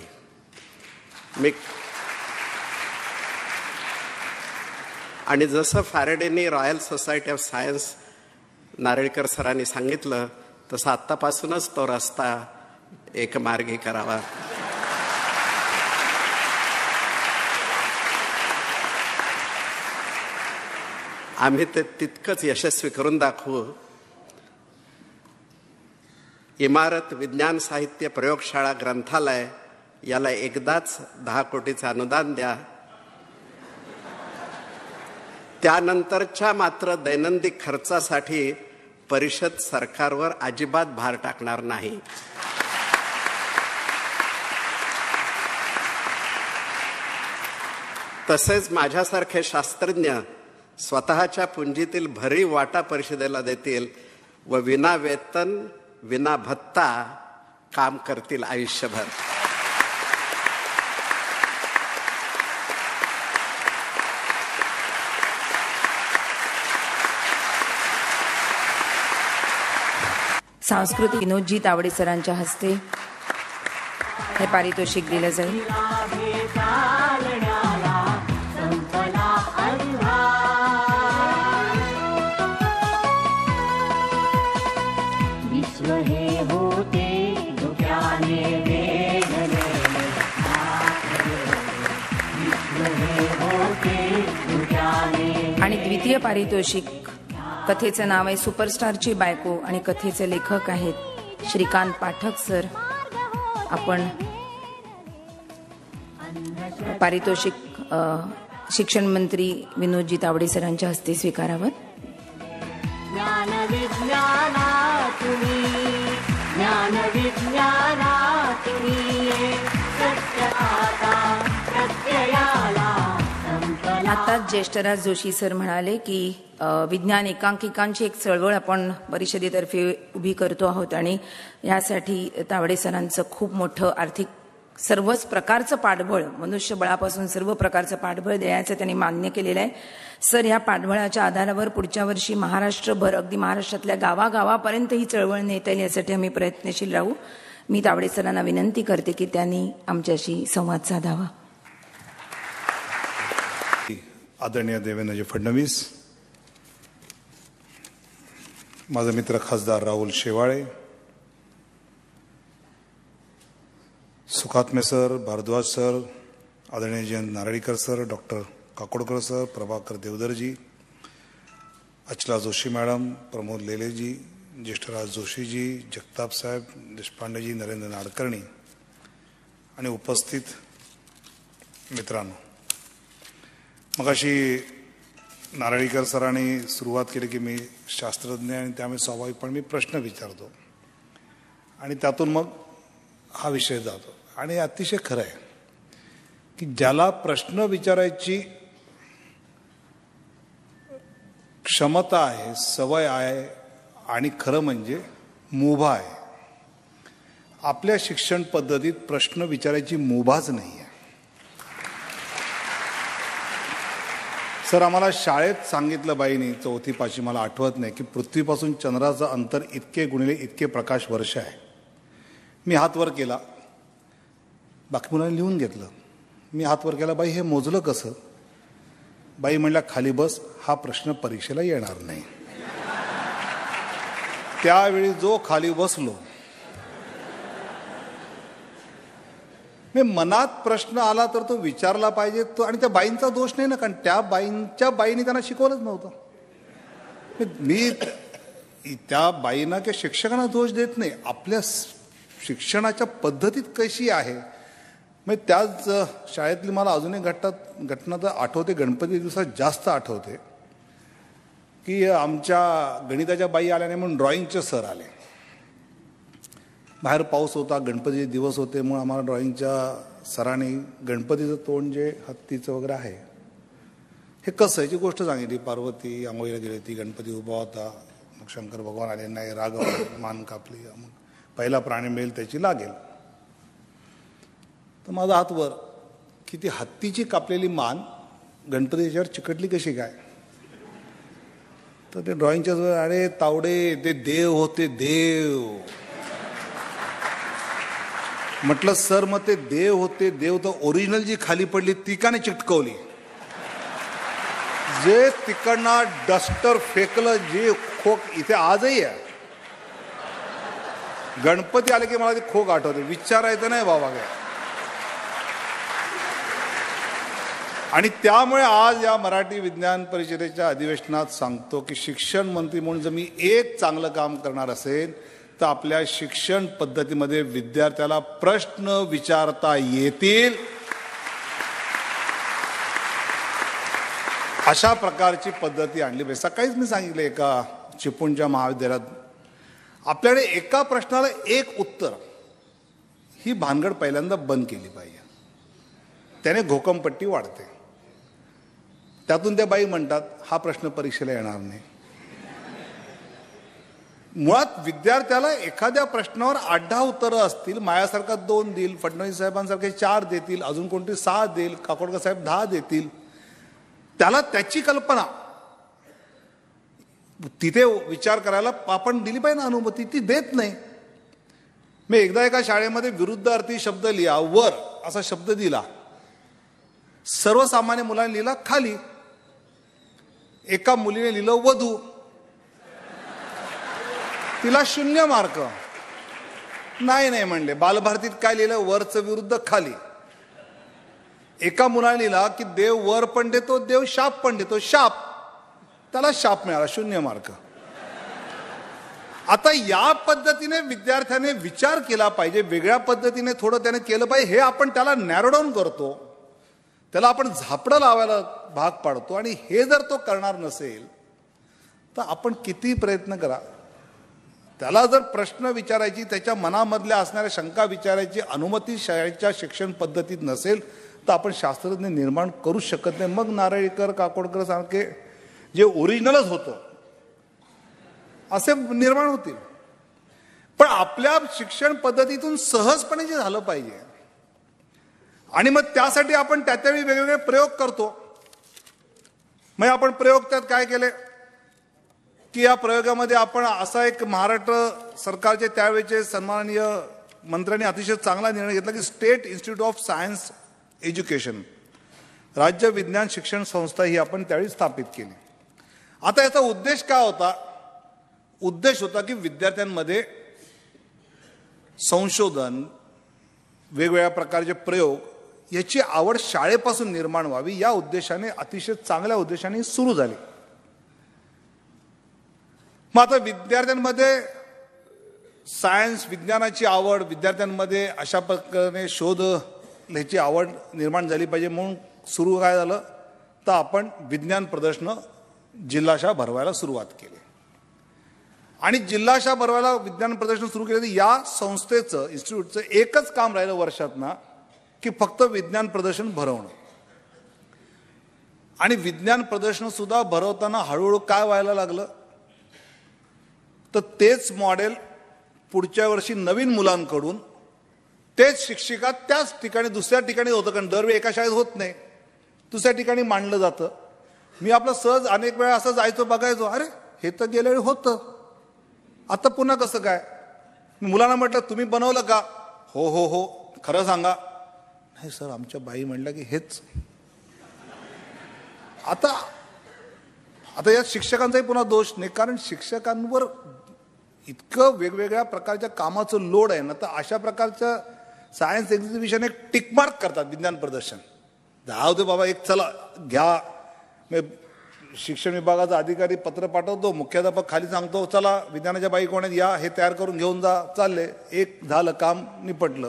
आणि जसं फॅरेडेनी Royal Society of Science Narlikar सरांनी सांगितलं तसं आत्तापासूनच तो रस्ता एकमार्गी करावा. आम्ही ते तितकंच यशस्वी करून दाखवू. इमारत, विज्ञान साहित्य प्रयोगशाळा, ग्रंथालय याला एकदाच 10 कोटीचं अनुदान द्या. त्यानंतरच्या मात्र दैनंदिन खर्चासाठी परिषद सरकारवर अजिबात भार टाकणार नाही. तसेच माझ्यासारखे शास्त्रज्ञ स्वतःच्या पुंजीतील भरीव वाटा परिषदेला देतील व विना वेतन, विना भत्ता काम करतील आयुष्यभर. सांस्कृतिक विनोदजी तावडे सरांच्या हस्ते हे पारितोषिक दिलं जाईल. विश्व हे होते धुक्याने वेढले, विश्व हे होते धुक्याने. आणि द्वितीय पारितोषिक कथेचं नाव आहे सुपरस्टारची बायको आणि कथेचे लेखक आहेत श्रीकांत पाठक सर. आपण पारितोषिक शिक्षण मंत्री विनोदजी तावडे सरांच्या हस्ते स्वीकारावं. ज्ञान विज्ञाना तुम्ही, ज्ञान विज्ञाना तुम्ही, सत्य आता प्रत्ययाला. आताच ज्येष्ठराज जोशी सर म्हणाले की विज्ञान एकांकिकांची एक चळवळ आपण परिषदेतर्फे उभी करतो आहोत आणि यासाठी तावडे सरांचं खूप मोठं आर्थिक सर्वच प्रकारचं पाठबळ, मनुष्यबळापासून सर्व प्रकारचं पाठबळ द्यायचं त्यांनी मान्य केलेलं आहे. सर, या पाठबळाच्या आधारावर पुढच्या वर्षी महाराष्ट्रभर, अगदी महाराष्ट्रातल्या गावागावापर्यंत ही चळवळ नेता येईल यासाठी आम्ही प्रयत्नशील राहू. मी तावडे सरांना विनंती करते की त्यांनी आमच्याशी संवाद साधावा. आदरणीय देवेंद्रजी फडणवीस, माझा मित्र खासदार राहुल शेवाळे, सुखात्मे सर, भारद्वाज सर, आदरणीय Jayant Narlikar sir, doctor Kakodkar sir, Prabhakar Deodharji, Achala Joshi madam, Pramod Leleji, Jyeshthraj Joshiji, Jagtap साहेब, देशपांडेजी, नरेंद्र नाडकर्णी आणि उपस्थित मित्रांनो, मगाशी नारळीकर सरांनी सुरुवात केली की मी शास्त्रज्ञ आणि त्यामुळे स्वाभाविकपणे मी प्रश्न विचारतो आणि त्यातून मग हा विषय जातो. आणि अतिशय खरं आहे की ज्याला प्रश्न विचारायची क्षमता आहे, सवय आहे आणि खरं म्हणजे मुभा आहे, आपल्या शिक्षण पद्धतीत प्रश्न विचारायची मुभाच नाही आहे. सर, आम्हाला शाळेत सांगितलं बाईंनी, 4थी-5वी मला आठवत नाही, की पृथ्वीपासून चंद्राचं अंतर इतके गुणिले इतके प्रकाश वर्ष आहे. मी हात वर केला, बाकी मुलांनी लिहून घेतलं. मी हात वर केला, बाई हे मोजलं कसं? बाई म्हणल्या, खाली बस, हा प्रश्न परीक्षेला येणार नाही. त्यावेळी जो खाली बसलो, मी मनात प्रश्न आला तर तो विचारला पाहिजे तो. आणि त्या बाईंचा दोष नाही ना, कारण त्या बाईंनी त्यांना शिकवलंच नव्हतं. मी त्या बाईंना किंवा शिक्षकांना दोष देत नाही, आपल्या शिक्षणाच्या पद्धतीत कशी आहे. मग त्याच शाळेतली मला अजूनही घटना तर आठवते, गणपती दिवसात जास्त आठवते, की आमच्या गणिताच्या बाई आल्या नाही म्हणून ड्रॉइंगचे सर आले. बाहेर पाऊस होता, गणपतीचे दिवस होते, म्हणून आम्हाला ड्रॉइंगच्या सरांनी गणपतीचं तोंड जे हत्तीचं वगैरे आहे हे कसं याची गोष्ट सांगितली. पार्वती आंघोळीला गेली होती, गणपती उभा होता, मग शंकर भगवान आले, नाही राग मान कापली, मग पहिला प्राणी मिळेल त्याची लागेल. तर माझा हात वर की ती हत्तीची कापलेली मान गणपतीच्यावर चिकटली कशी काय. तर ते ड्रॉइंगच्या जवळ, अरे तावडे ते देव होते, देव. म्हटलं सर, मग ते देव होते, देव तर ओरिजिनल जी खाली पडली ती का नाही चिटकवली? जे तिकडनं डस्टर फेकलं, जे खोक इथे आजही आहे. गणपती आले की मला ती खोक आठवते. विचारायचं नाही बाबा काय. आणि त्यामुळे आज या मराठी विज्ञान परिषदेच्या अधिवेशनात सांगतो की शिक्षण मंत्री म्हणून जर मी एक चांगलं काम करणार असेल तर आपल्या शिक्षण पद्धतीमध्ये विद्यार्थ्याला प्रश्न विचारता येतील अशा प्रकारची पद्धती आणली पाहिजे. सकाळीच मी सांगितलं एका चिपळूणच्या महाविद्यालयात आपल्याकडे एका प्रश्नाला एक उत्तर ही भानगड पहिल्यांदा बंद केली पाहिजे. त्याने घोकंपट्टी वाढते. त्यातून त्या बाई म्हणतात हा प्रश्न परीक्षेला येणार नाही. मुळात विद्यार्थ्याला एखाद्या प्रश्नावर 8-10 उत्तरं असतील. माझ्यासारखा 2 देईल, फडणवीस साहेबांसारखे 4 देतील, अजून कोणते 6 देईल, काकोडकर साहेब 10 देतील. त्याला त्याची कल्पना तिथे विचार करायला आपण दिली पाहिजे ना अनुमती. ती देत नाही. मी एकदा एका शाळेमध्ये विरुद्धार्थी शब्द लिहा वर असा शब्द दिला. सर्वसामान्य मुलांनी लिहिला खाली. एका मुलीने लिहिलं वधू. तिला 0 मार्क. नाही म्हणले. बालभारतीत काय लिहिलं वरचं विरुद्ध खाली. एका मुलाने लिहिला की देव वर पण देतो, देव शाप पण देतो. शाप, त्याला शाप मिळाला 0 मार्क. आता या पद्धतीने विद्यार्थ्याने विचार केला पाहिजे. वेगळ्या पद्धतीने थोडं त्याने केलं पाहिजे. हे आपण त्याला नॅरो डाऊन करतो. त्याला आपण झापडं लावायला भाग पाडतो. आणि हे जर तो करणार नसेल तर आपण किती प्रयत्न करा, त्याला जर प्रश्न विचारायची, त्याच्या मनामधल्या असणाऱ्या शंका विचारायची अनुमती शाळेच्या शिक्षण पद्धतीत नसेल तर आपण शास्त्रज्ञ निर्माण करू शकत नाही. मग नारळीकर, काकोडकर सारखे जे ओरिजिनलच होतं असे निर्माण होतील. पण आपल्या शिक्षण पद्धतीतून सहजपणे जे झालं पाहिजे. आणि मग त्यासाठी आपण त्यावेळी वेगवेगळे प्रयोग करतो. मग आपण प्रयोग त्यात काय केले की या प्रयोगामध्ये आपण असा एक महाराष्ट्र सरकारचे त्यावेळेचे सन्माननीय मंत्र्यांनी अतिशय चांगला निर्णय घेतला की state institute of science education, राज्य विज्ञान शिक्षण संस्था ही आपण त्यावेळी स्थापित केली. आता याचा उद्देश काय होता? उद्देश होता की विद्यार्थ्यांमध्ये संशोधन, वेगवेगळ्या प्रकारचे प्रयोग याची आवड शाळेपासून निर्माण व्हावी. या उद्देशाने, अतिशय चांगल्या उद्देशाने सुरू झाली. मग आता विद्यार्थ्यांमध्ये सायन्स विज्ञानाची आवड, विद्यार्थ्यांमध्ये अशा प्रकारे शोध ह्याची आवड निर्माण झाली पाहिजे म्हणून सुरू काय झालं तर आपण विज्ञान प्रदर्शनं जिल्हाशा भरवायला सुरुवात केली. आणि जिल्हाशा भरवायला विज्ञान प्रदर्शन सुरू केलं. या संस्थेचं, इन्स्टिट्यूटचं एकच काम राहिलं वर्षात ना की फक्त विज्ञान प्रदर्शन भरवणं. आणि विज्ञान प्रदर्शन सुद्धा भरवताना हळूहळू काय व्हायला लागलं तर तेच मॉडेल पुढच्या वर्षी नवीन मुलांकडून तेच शिक्षिका त्याच ठिकाणी दुसऱ्या ठिकाणी होतं. कारण दरवेळी एका शाळेत होत नाही, दुसऱ्या ठिकाणी मांडलं जातं. मी आपलं सहज अनेक वेळा असं जायचो, बघायचो, अरे हे तर गेल्या वेळी होतं, आता पुन्हा कसं काय? मी मुलांना म्हटलं तुम्ही बनवलं का? हो हो हो, खरं सांगा. नाही सर, आमच्या बाई म्हणल्या की हेच. आता या शिक्षकांचाही पुन्हा दोष नाही, कारण शिक्षकांवर इतकं वेगवेगळ्या प्रकारच्या कामाचं लोड आहे ना. तर अशा प्रकारचं सायन्स एक्झिबिशन एक टिकमार्क करतात विज्ञान प्रदर्शन. जाऊ दे बाबा, एक चला घ्या. शिक्षण विभागाचा अधिकारी पत्र पाठवतो, मुख्याध्यापक खाली सांगतो चला विज्ञानाच्या बाई कोण आहेत या, हे तयार करून घेऊन जा, चालले, एक झालं काम, निपटलं.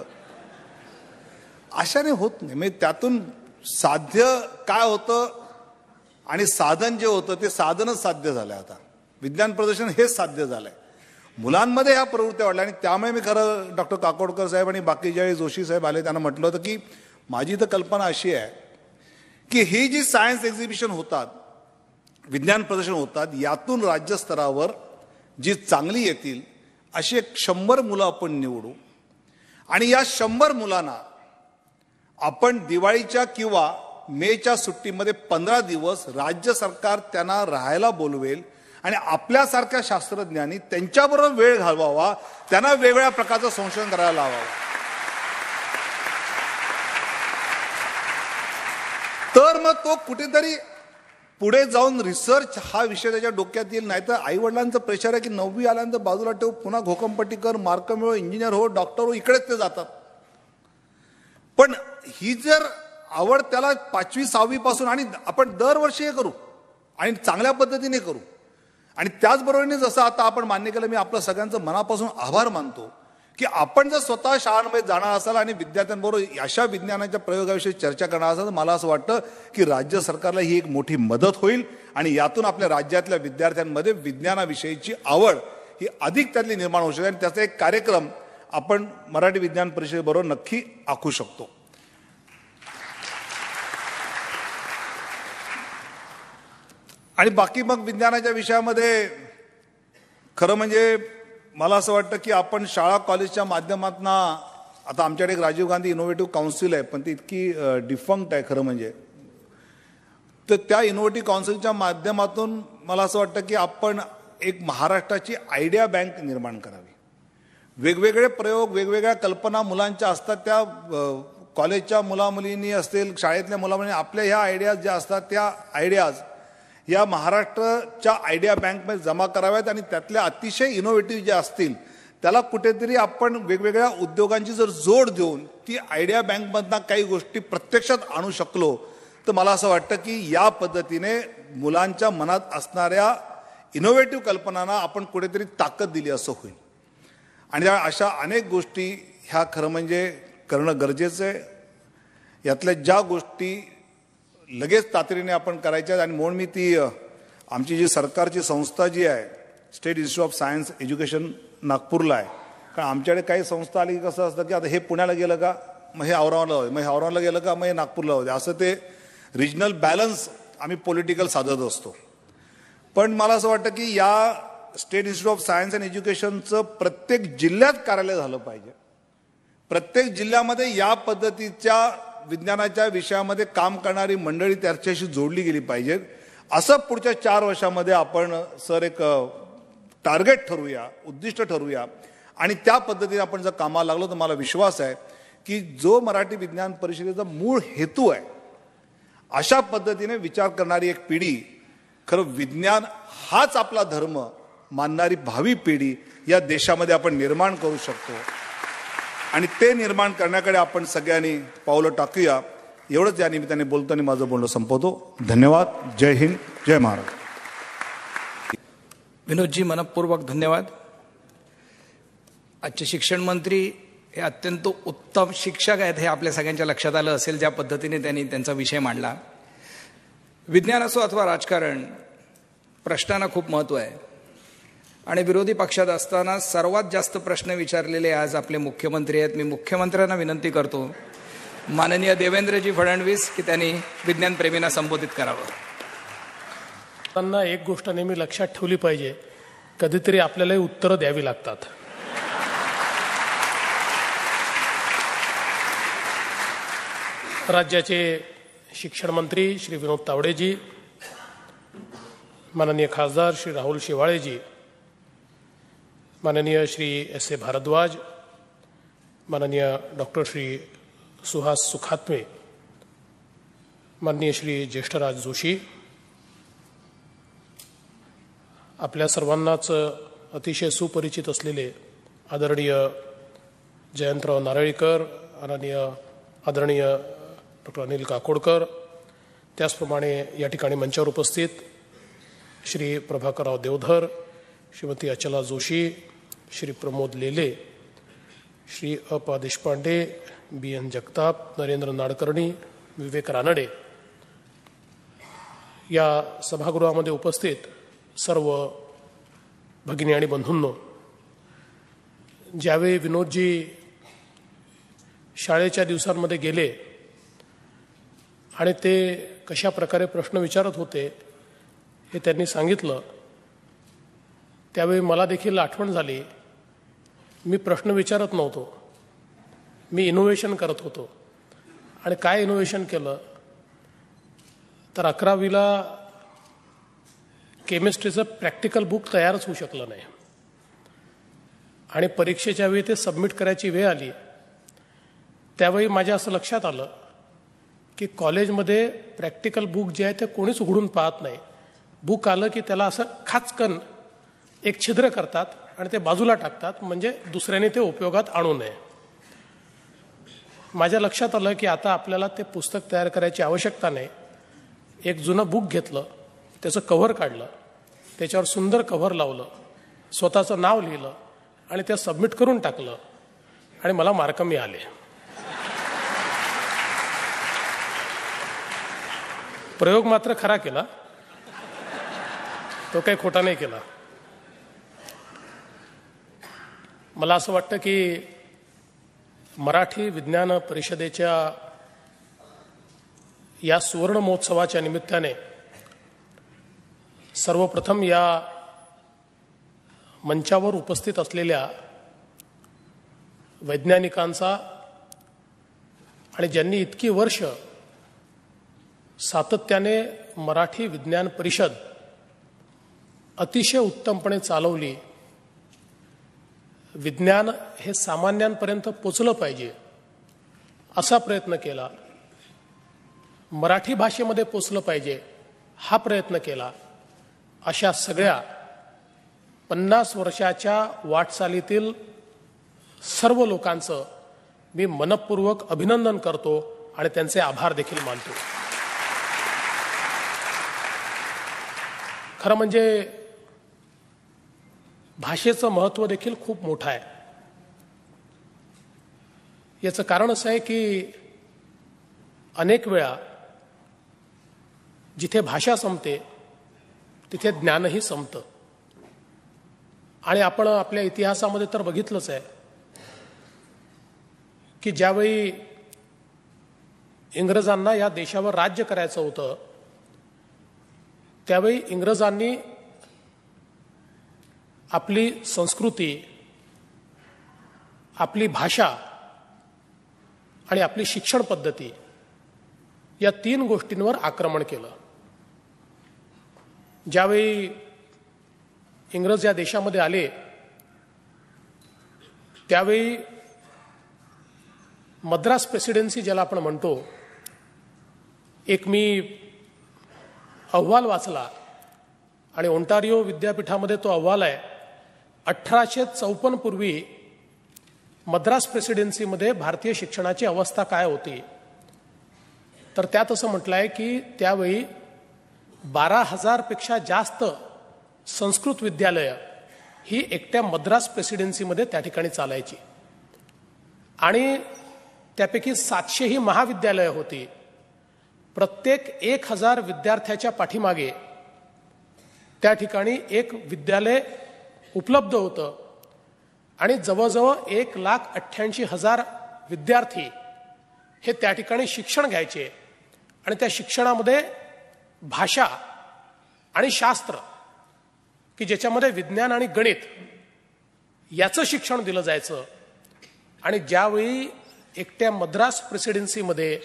अशाने होत नाही. म्हणजे त्यातून साध्य काय होतं आणि साधन जे होतं ते साधनच साध्य झालंय. आता विज्ञान प्रदर्शन हेच साध्य झालंय. मुलांमध्ये ह्या प्रवृत्त्या वाढल्या. आणि त्यामुळे मी खरं डॉक्टर काकोडकर साहेब आणि बाकी ज्यावेळी जोशी साहेब आले त्यांना म्हटलं होतं की माझी तर कल्पना अशी आहे की ही जी सायन्स एक्झिबिशन होतात, विज्ञान प्रदर्शन होतात, यातून राज्यस्तरावर जी चांगली येतील अशी 100 मुलं आपण निवडू. आणि या 100 मुलांना आपण दिवाळीच्या किंवा मेच्या सुट्टीमध्ये 15 दिवस राज्य सरकार त्यांना राहायला बोलवेल आणि आपल्यासारख्या शास्त्रज्ञांनी त्यांच्याबरोबर वेळ घालवावा, त्यांना वेगवेगळ्या प्रकारचं संशोधन करायला लावावं. तर मग तो कुठेतरी पुढे जाऊन रिसर्च हा विषय त्याच्या डोक्यात येईल. नाही तर आईवडिलांचं प्रेशर आहे की 9वी आल्यानंतर बाजूला ठेव, पुन्हा घोकमपट्टी कर, मार्क मिळव, इंजिनियर हो, डॉक्टर हो, इकडेच ते जातात. पण ही जर आवड त्याला 5वी 6वी पासून, आणि आपण दरवर्षी हे करू आणि चांगल्या पद्धतीने करू. आणि त्याचबरोबरीने जसं आता आपण मान्य केलं, मी आपलं सगळ्यांचं मनापासून आभार मानतो की आपण जर स्वतः शाळांमध्ये जाणार असाल आणि विद्यार्थ्यांबरोबर अशा विज्ञानाच्या प्रयोगाविषयी चर्चा करणार असाल, तर मला असं वाटतं की राज्य सरकारला ही एक मोठी मदत होईल आणि यातून आपल्या राज्यातल्या विद्यार्थ्यांमध्ये विज्ञानाविषयीची आवड ही अधिक त्यातली निर्माण होऊ शकते. आणि त्याचा एक कार्यक्रम आपण मराठी विज्ञान परिषदेबरोबर नक्की आखू शकतो. आणि बाकी मग विज्ञानाच्या विषयामध्ये खरं म्हणजे मला असं वाटतं की आपण शाळा कॉलेजच्या माध्यमातून, आता आमच्याकडे एक राजीव गांधी इनोव्हेटिव्ह काउन्सिल आहे, पण ती इतकी डिफंक्ट आहे खरं म्हणजे, तर त्या इनोव्हेटिव्ह काउन्सिलच्या माध्यमातून मला असं वाटतं की आपण एक महाराष्ट्राची आयडिया बँक निर्माण करावी. वेगवेगळे प्रयोग, वेगवेगळ्या कल्पना मुलांच्या असतात, त्या कॉलेजच्या मुलामुलींनी असतील, शाळेतल्या मुलामुलींनी आपल्या ह्या आयडियाज ज्या असतात त्या आयडियाज या महाराष्ट्राच्या आयडिया बँकमध्ये जमा कराव्यात आणि त्यातल्या अतिशय इनोव्हेटिव्ह ज्या असतील त्याला कुठेतरी आपण वेगवेगळ्या उद्योगांची जर जोड देऊन ती आयडिया बँकमधनं काही गोष्टी प्रत्यक्षात आणू शकलो, तर मला असं वाटतं की या पद्धतीने मुलांच्या मनात असणाऱ्या इनोव्हेटिव्ह कल्पनांना आपण कुठेतरी ताकद दिली असं होईल. आणि अशा अनेक गोष्टी ह्या खरं म्हणजे करणं गरजेचं आहे. यातल्या ज्या गोष्टी लगेच तातडीने आपण करायच्या, आणि म्हणून मी ती आमची जी सरकारची संस्था जी आहे, state institute of science education नागपूरला आहे. कारण आमच्याकडे काही संस्था आली की कसं असतं की आता हे पुण्याला गेलं का मग हे औरंगाबादला होते, मग हे औरंगाबादला गेलं का मग हे नागपूरला होते, असं ते रिजनल बॅलन्स आम्ही पॉलिटिकल साधत असतो. पण मला असं वाटतं की या state institute of science and एज्युकेशनचं प्रत्येक जिल्ह्यात कार्यालय झालं पाहिजे. प्रत्येक जिल्ह्यामध्ये या पद्धतीच्या विज्ञानाच्या विषयामध्ये काम करणारी मंडळी त्याच्याशी जोडली गेली पाहिजेत. असं पुढच्या 4 वर्षामध्ये आपण सर एक टार्गेट ठरवूया, उद्दिष्ट ठरवूया, आणि त्या पद्धतीने आपण जर कामाला लागलो तर मला विश्वास आहे की जो मराठी विज्ञान परिषदेचा मूळ हेतू आहे, अशा पद्धतीने विचार करणारी एक पिढी, खरं विज्ञान हाच आपला धर्म मानणारी भावी पिढी या देशामध्ये आपण निर्माण करू शकतो. आणि ते निर्माण करण्याकडे आपण सगळ्यांनी पावलं टाकूया. एवढंच या निमित्ताने बोलताना माझं बोलणं संपवतो. धन्यवाद. जय हिंद, जय महाराष्ट्र. विनोदजी, मनपूर्वक धन्यवाद. आजचे शिक्षण मंत्री हे अत्यंत उत्तम शिक्षक आहेत हे आपल्या सगळ्यांच्या लक्षात आलं असेल, ज्या पद्धतीने त्यांनी त्यांचा विषय मांडला. विज्ञान असो अथवा राजकारण, प्रश्नांना खूप महत्त्व आहे. आणि विरोधी पक्षात असताना सर्वात जास्त प्रश्न विचारलेले आज आपले मुख्यमंत्री आहेत. मी मुख्यमंत्र्यांना विनंती करतो, माननीय देवेंद्रजी फडणवीस, की त्यांनी विज्ञानप्रेमींना संबोधित करावं. त्यांना एक गोष्ट नेहमी लक्षात ठेवली पाहिजे, कधीतरी आपल्यालाही उत्तरं द्यावी लागतात. राज्याचे शिक्षण मंत्री श्री विनोद तावडेजी, माननीय खासदार श्री राहुल शेवाळेजी, माननीय श्री S.A. भारद्वाज, माननीय डॉक्टर श्री सुहास सुखात्मे, माननीय श्री ज्येष्ठराज जोशी, आपल्या सर्वांनाच अतिशय सुपरिचित असलेले आदरणीय जयंतराव नारळीकर, आदरणीय डॉक्टर अनिल काकोडकर, त्याचप्रमाणे या ठिकाणी मंचावर उपस्थित श्री प्रभाकरराव देवधर, श्रीमती अचला जोशी, श्री प्रमोद लेले, श्री अ.पा. देशपांडे, B.N. जगताप, नरेंद्र नाडकर्णी, विवेक रानडे, या सभागृहामध्ये उपस्थित सर्व भगिनी आणि बंधूंनो, ज्यावेळी विनोदजी शाळेच्या दिवसांमध्ये गेले आणि ते कशा प्रकारे प्रश्न विचारत होते हे त्यांनी सांगितलं, त्यावेळी मला देखील आठवण झाली, मी प्रश्न विचारत नव्हतो, मी इनोव्हेशन करत होतो. आणि काय इनोव्हेशन केलं तर 11वीला केमिस्ट्रीचं प्रॅक्टिकल बुक तयारच होऊ शकलं नाही. आणि परीक्षेच्या वेळी ते सबमिट करायची वेळ आली, त्यावेळी माझ्या असं लक्षात आलं की कॉलेजमध्ये प्रॅक्टिकल बुक जे आहे ते कोणीच उघडून पाहत नाही. बुक आलं की त्याला असं खाचकन एक छिद्र करतात आणि ते बाजूला टाकतात, म्हणजे दुसऱ्याने ते उपयोगात आणू नये. माझ्या लक्षात आलं की आता आपल्याला ते पुस्तक तयार करायची आवश्यकता नाही. एक जुनं बुक घेतलं, त्याचं कव्हर काढलं, त्याच्यावर सुंदर कव्हर लावलं, स्वतःचं नाव लिहिलं आणि ते सबमिट करून टाकलं आणि मला मार्क मिळाले. प्रयोग मात्र खरा केला, तो काही खोटा नाही केला. मला असं वाटतं की मराठी विज्ञान परिषदेच्या या सुवर्ण महोत्सवाच्या निमित्ताने सर्वप्रथम या मंचावर उपस्थित असलेल्या वैज्ञानिकांचा आणि ज्यांनी इतकी वर्ष सातत्याने मराठी विज्ञान परिषद अतिशय उत्तमपणे चालवली, विज्ञान हे सामान्यांपर्यंत पोचलं पाहिजे असा प्रयत्न केला, मराठी भाषेमध्ये पोचलं पाहिजे हा प्रयत्न केला, अशा सगळ्या 50 वर्षाच्या वाटचालीतील सर्व लोकांचं मी मनपूर्वक अभिनंदन करतो आणि त्यांचे आभार देखील मानतो. खरं म्हणजे भाषेचं महत्त्व देखील खूप मोठं आहे. याचं कारण असं आहे की अनेक वेळा जिथे भाषा संपते तिथे ज्ञानही संपतं. आणि आपण आपल्या इतिहासामध्ये तर बघितलंच आहे की ज्यावेळी इंग्रजांना या देशावर राज्य करायचं होतं त्यावेळी इंग्रजांनी आपली संस्कृती, आपली भाषा आणि आपली शिक्षण पद्धती या 3 गोष्टींवर आक्रमण केलं. ज्यावेळी इंग्रज या देशामध्ये आले त्यावेळी मद्रास प्रेसिडेन्सी ज्याला आपण म्हणतो, एक मी अहवाल वाचला आणि ओंटारिओ विद्यापीठामध्ये तो अहवाल आहे. 1854 पूर्वी मद्रास प्रेसिडेन्सीमध्ये भारतीय शिक्षणाची अवस्था काय होती, तर त्यात असं म्हटलं आहे की त्यावेळी 12,000 पेक्षा जास्त संस्कृत विद्यालयं ही एकट्या मद्रास प्रेसिडेन्सीमध्ये त्या ठिकाणी चालायची आणि त्यापैकी 700 ही महाविद्यालयं होती. प्रत्येक 1000 विद्यार्थ्याच्या पाठीमागे त्या ठिकाणी एक विद्यालय उपलब्ध होतं आणि जवळजवळ 1,88,000 विद्यार्थी हे त्या ठिकाणी शिक्षण घ्यायचे आणि त्या शिक्षणामध्ये भाषा आणि शास्त्र की ज्याच्यामध्ये विज्ञान आणि गणित याचं शिक्षण दिलं जायचं. आणि ज्यावेळी एकट्या मद्रास प्रेसिडेन्सीमध्ये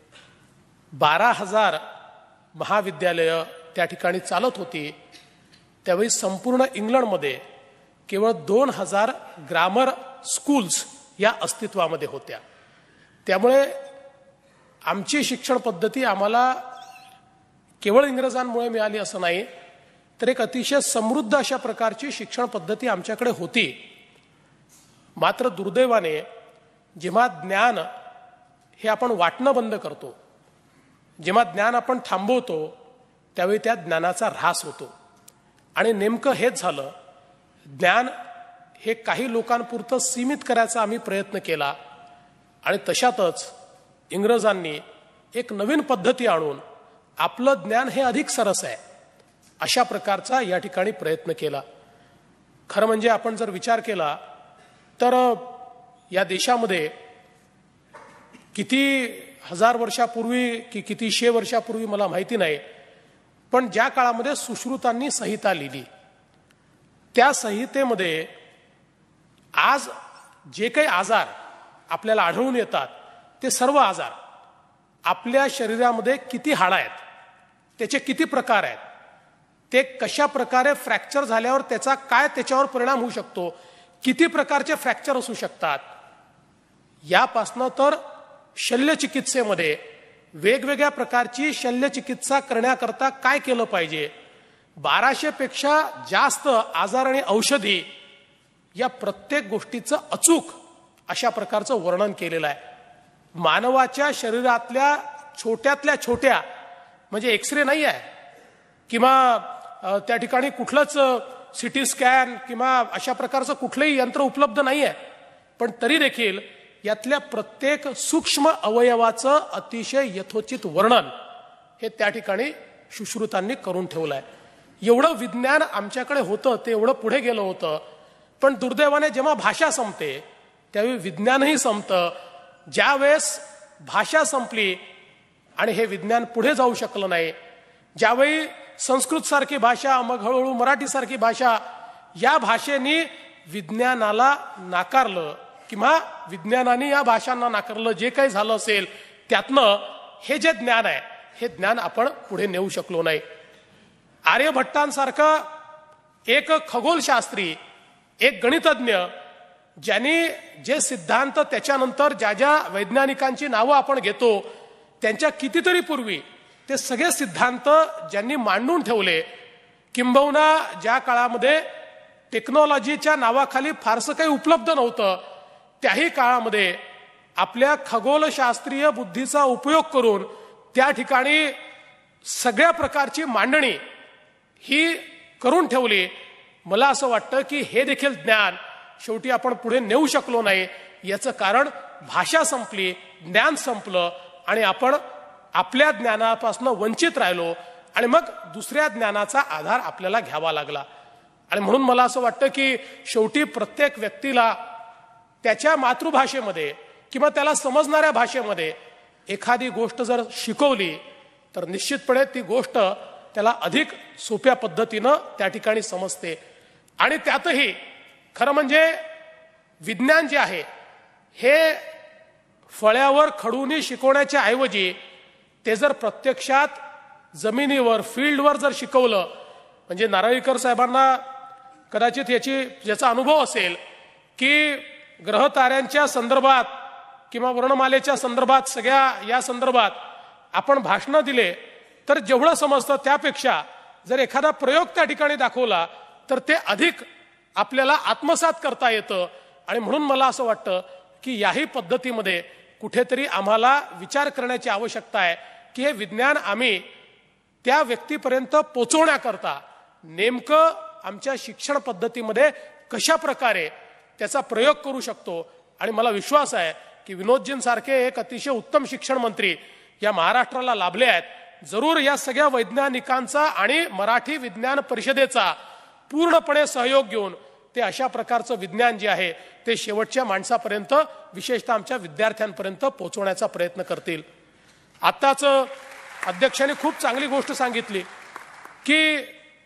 12,000 महाविद्यालयं त्या ठिकाणी चालत होती त्यावेळी संपूर्ण इंग्लंडमध्ये केवळ 2,000 ग्रामर स्कूल्स या अस्तित्वामध्ये होत्या. त्यामुळे आमची शिक्षण पद्धती आम्हाला केवळ इंग्रजांमुळे मिळाली असं नाही, तर एक अतिशय समृद्ध अशा प्रकारची शिक्षण पद्धती आमच्याकडे होती. मात्र दुर्दैवाने जेव्हा ज्ञान हे आपण वाटणं बंद करतो, जेव्हा ज्ञान आपण थांबवतो त्यावेळी त्या ज्ञानाचा ऱ्हास होतो. आणि नेमकं हेच झालं. ज्ञान हे काही लोकांपुरतं सीमित करायचा आम्ही प्रयत्न केला आणि तशातच इंग्रजांनी एक नवीन पद्धती आणून आपलं ज्ञान हे अधिक सरस आहे अशा प्रकारचा या ठिकाणी प्रयत्न केला. खरं म्हणजे आपण जर विचार केला तर या देशामध्ये किती 1000 वर्षापूर्वी की किती 100 वर्षापूर्वी मला माहिती नाही, पण ज्या काळामध्ये सुश्रुतांनी संहिता लिहिली त्या संहितेमध्ये आज जे काही आजार आपल्याला आढळून येतात ते सर्व आजार, आपल्या शरीरामध्ये किती हाडं आहेत, त्याचे किती प्रकार आहेत, ते कशा प्रकारे फ्रॅक्चर झाल्यावर त्याचा काय त्याच्यावर परिणाम होऊ शकतो, किती प्रकारचे फ्रॅक्चर असू शकतात, यापासनं तर शल्यचिकित्सेमध्ये वेगवेगळ्या प्रकारची शल्यचिकित्सा करण्याकरता काय केलं पाहिजे, 1200 पेक्षा जास्त आजार आणि औषधी, या प्रत्येक गोष्टीचं अचूक अशा प्रकारचं वर्णन केलेलं आहे. मानवाच्या शरीरातल्या छोट्यातल्या छोट्या, म्हणजे एक्सरे नाही आहे किंवा त्या ठिकाणी कुठलंच सिटी स्कॅन किंवा अशा प्रकारचं कुठलंही यंत्र उपलब्ध नाही आहे, पण तरी देखील यातल्या प्रत्येक सूक्ष्म अवयवाचं अतिशय यथोचित वर्णन हे त्या ठिकाणी सुश्रुतांनी करून ठेवलं आहे. एवढं विज्ञान आमच्याकडे होतं, ते एवढं पुढे गेलं होतं, पण दुर्दैवाने जेव्हा भाषा संपते त्यावेळी विज्ञानही संपतं. ज्या वेळेस भाषा संपली आणि हे विज्ञान पुढे जाऊ शकलं नाही, ज्यावेळी संस्कृत सारखी भाषा, मग हळूहळू मराठी सारखी भाषा, या भाषेने विज्ञानाला नाकारलं किंवा विज्ञानाने या भाषांना नाकारलं, जे काही झालं असेल त्यातनं हे जे ज्ञान आहे हे ज्ञान आपण पुढे नेऊ शकलो नाही. आर्यभट्टांसारखा एक खगोलशास्त्री, एक गणितज्ञ, ज्यांनी जे सिद्धांत त्याच्यानंतर ज्या ज्या वैज्ञानिकांची नावं आपण घेतो त्यांच्या कितीतरी पूर्वी ते सगळे सिद्धांत ज्यांनी मांडून ठेवले, किंबहुना ज्या काळामध्ये टेक्नॉलॉजीच्या नावाखाली फारसं काही उपलब्ध नव्हतं, त्याही काळामध्ये आपल्या खगोलशास्त्रीय बुद्धीचा उपयोग करून त्या ठिकाणी सगळ्या प्रकारची मांडणी ही करून ठेवली. मला असं वाटतं की हे देखील ज्ञान शेवटी आपण पुढे नेऊ शकलो नाही. याचं कारण भाषा संपली, ज्ञान संपलं आणि आपण आपल्या ज्ञानापासून वंचित राहिलो आणि मग दुसऱ्या ज्ञानाचा आधार आपल्याला घ्यावा लागला. आणि म्हणून मला असं वाटतं की शेवटी प्रत्येक व्यक्तीला त्याच्या मातृभाषेमध्ये किंवा त्याला समजणाऱ्या भाषेमध्ये एखादी गोष्ट जर शिकवली तर निश्चितपणे ती गोष्ट त्याला अधिक सोप्या पद्धतीनं त्या ठिकाणी समजते. आणि त्यातही खरं म्हणजे विज्ञान जे आहे हे फळ्यावर खडूनी शिकवण्याच्या ऐवजी ते जर प्रत्यक्षात जमिनीवर, फील्डवर जर शिकवलं, म्हणजे नारळीकर साहेबांना कदाचित याचा अनुभव असेल की ग्रहताऱ्यांच्या संदर्भात किंवा वर्णमालेच्या संदर्भात, सगळ्या या संदर्भात आपण भाषणं दिले तर जेवढं समजतं त्यापेक्षा जर एखादा प्रयोग त्या ठिकाणी दाखवला तर ते अधिक आपल्याला आत्मसात करता येतं. आणि म्हणून मला असं वाटतं की याही पद्धतीमध्ये कुठेतरी आम्हाला विचार करण्याची आवश्यकता आहे की हे विज्ञान आम्ही त्या व्यक्तीपर्यंत पोचवण्याकरता नेमकं आमच्या शिक्षण पद्धतीमध्ये कशा प्रकारे त्याचा प्रयोग करू शकतो. आणि मला विश्वास आहे की विनोदजींसारखे एक अतिशय उत्तम शिक्षण मंत्री या महाराष्ट्राला लाभले आहेत. जरूर या सगळ्या वैज्ञानिकांचा आणि मराठी विज्ञान परिषदेचा पूर्णपणे सहयोग घेऊन ते अशा प्रकारचं विज्ञान जे आहे ते शेवटच्या माणसापर्यंत, विशेषतः आमच्या विद्यार्थ्यांपर्यंत पोहोचवण्याचा प्रयत्न करतील. आत्ताच अध्यक्षांनी खूप चांगली गोष्ट सांगितली की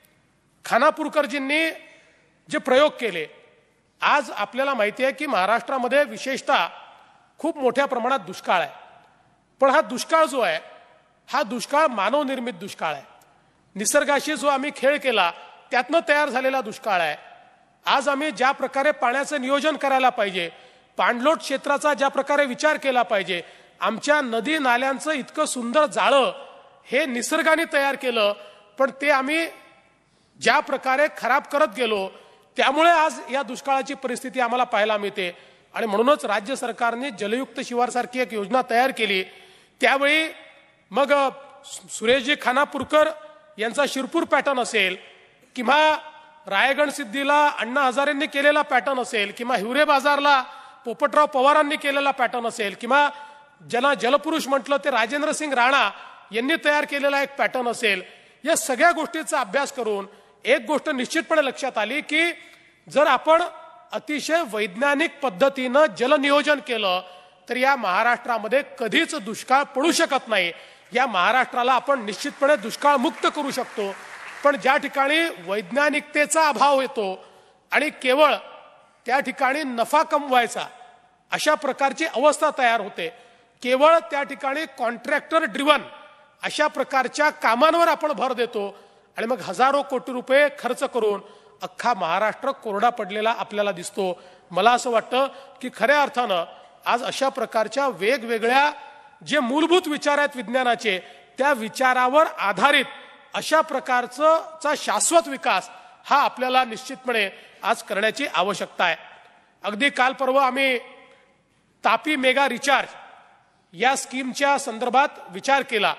खानापूरकरजींनी जे प्रयोग केले, आज आपल्याला माहिती आहे की महाराष्ट्रामध्ये विशेषतः खूप मोठ्या प्रमाणात दुष्काळ आहे. पण हा दुष्काळ जो आहे हा दुष्काळ मानवनिर्मित दुष्काळ आहे. निसर्गाशी जो आम्ही खेळ केला त्यातनं तयार झालेला दुष्काळ आहे. आज आम्ही ज्या प्रकारे पाण्याचं नियोजन करायला पाहिजे, पाणलोट क्षेत्राचा ज्या प्रकारे विचार केला पाहिजे, आमच्या नदी नाल्यांचं इतकं सुंदर जाळं हे निसर्गाने तयार केलं, पण ते आम्ही ज्या प्रकारे खराब करत गेलो त्यामुळे आज या दुष्काळाची परिस्थिती आम्हाला पाहायला मिळते. आणि म्हणूनच राज्य सरकारने जलयुक्त शिवार सारखी एक योजना तयार केली. त्यावेळी मग सुरेशजी खानापूरकर यांचा शिरपूर पॅटर्न असेल किंवा रायगड सिद्धीला अण्णा हजारेंनी केलेला पॅटर्न असेल किंवा हिवरे बाजारला पोपटराव पवारांनी केलेला पॅटर्न असेल किंवा ज्यांना जलपुरुष म्हटलं ते राजेंद्र सिंग राणा यांनी तयार केलेला एक पॅटर्न असेल, या सगळ्या गोष्टींचा अभ्यास करून एक गोष्ट निश्चितपणे लक्षात आली की जर आपण अतिशय वैज्ञानिक पद्धतीनं जलनियोजन केलं तर या महाराष्ट्रामध्ये कधीच दुष्काळ पडू शकत नाही. या महाराष्ट्राला आपण निश्चितपणे दुष्काळ मुक्त करू शकतो. पण ज्या ठिकाणी वैज्ञानिकतेचा अभाव येतो आणि केवळ त्या ठिकाणी नफा कमवायचा अशा प्रकारची अवस्था तयार होते, केवळ त्या ठिकाणी कॉन्ट्रॅक्टर ड्रिव्हन अशा प्रकारच्या कामांवर आपण भर देतो आणि मग हजारो कोटी रुपये खर्च करून अख्खा महाराष्ट्र कोरडा पडलेला आपल्याला दिसतो. मला असं वाटतं की खऱ्या अर्थानं आज अशा प्रकारच्या वेगवेगळ्या जे मूलभूत विचार आहेत विज्ञानाचे त्या विचारावर आधारित अशा प्रकारचा शाश्वत विकास हा आपल्याला निश्चितपणे आज करण्याची आवश्यकता आहे. अगदी काल परवा आम्ही तापी मेगा रिचार्ज या स्कीमच्या संदर्भात विचार केला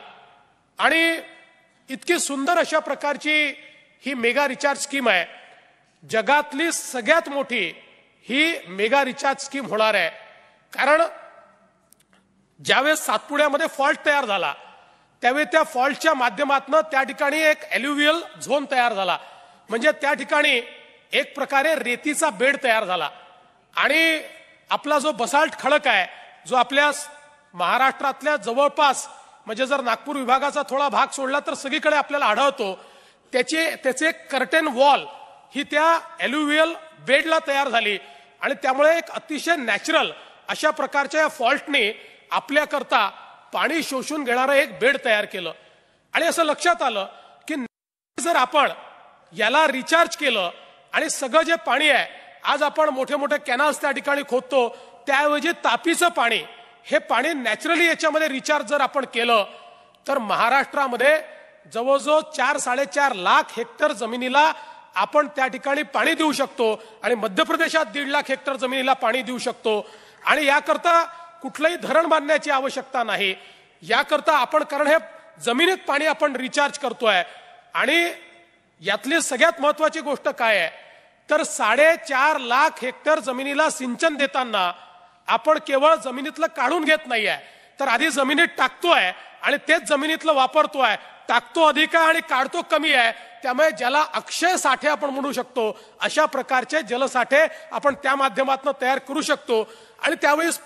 आणि इतकी सुंदर अशा प्रकारची ही मेगा रिचार्ज स्कीम आहे. जगातली सगळ्यात मोठी ही मेगा रिचार्ज स्कीम होणार आहे. कारण ज्यावेळेस सातपुड्यामध्ये फॉल्ट तयार झाला त्यावेळी त्या फॉल्टच्या माध्यमातून त्या ठिकाणी एक एल्युव्हियल झोन तयार झाला. म्हणजे त्या ठिकाणी एक प्रकारे रेतीचा बेड तयार झाला आणि आपला जो बसाल्ट खडक आहे जो आपल्या महाराष्ट्रातल्या जवळपास म्हणजे जर नागपूर विभागाचा थोडा भाग सोडला तर सगळीकडे आपल्याला आढळतो त्याचे कर्टेन वॉल ही त्या एल्युव्हियल बेडला तयार झाली आणि त्यामुळे एक अतिशय नॅचरल अशा प्रकारच्या फॉल्टने आपल्याकरता पाणी शोषून घेणारं एक बेड तयार केलं. आणि असं लक्षात आलं की जर आपण याला रिचार्ज केलं आणि सगळं जे पाणी आहे आज आपण मोठे मोठे कॅनल्स त्या ठिकाणी खोदतो त्याऐवजी तापीचं पाणी हे पाणी नॅचरली याच्यामध्ये रिचार्ज जर आपण केलं तर महाराष्ट्रामध्ये जवळजवळ 4-4.5 लाख हेक्टर जमिनीला आपण त्या ठिकाणी पाणी देऊ शकतो आणि मध्य प्रदेशात 1.5 लाख हेक्टर जमिनीला पाणी देऊ शकतो. आणि याकरता कुठलंही धरण बांधण्याची आवश्यकता नाही. याकरता आपण कारण हे जमिनीत पाणी आपण रिचार्ज करतोय. आणि यातली सगळ्यात महत्वाची गोष्ट काय आहे तर 4.5 लाख हेक्टर जमिनीला सिंचन देताना आपण केवळ जमिनीतलं काढून घेत नाहीये तर आधी जमिनीत टाकतोय आणि तेच जमिनीतलं वापरतोय. टाकतो अधिक आहे आणि काढतो कमी आहे. त्यामुळे ज्याला अक्षय साठे आपण म्हणू शकतो अशा प्रकारचे जलसाठे आपण त्या माध्यमातून तयार करू शकतो. आणि त्यावेळेस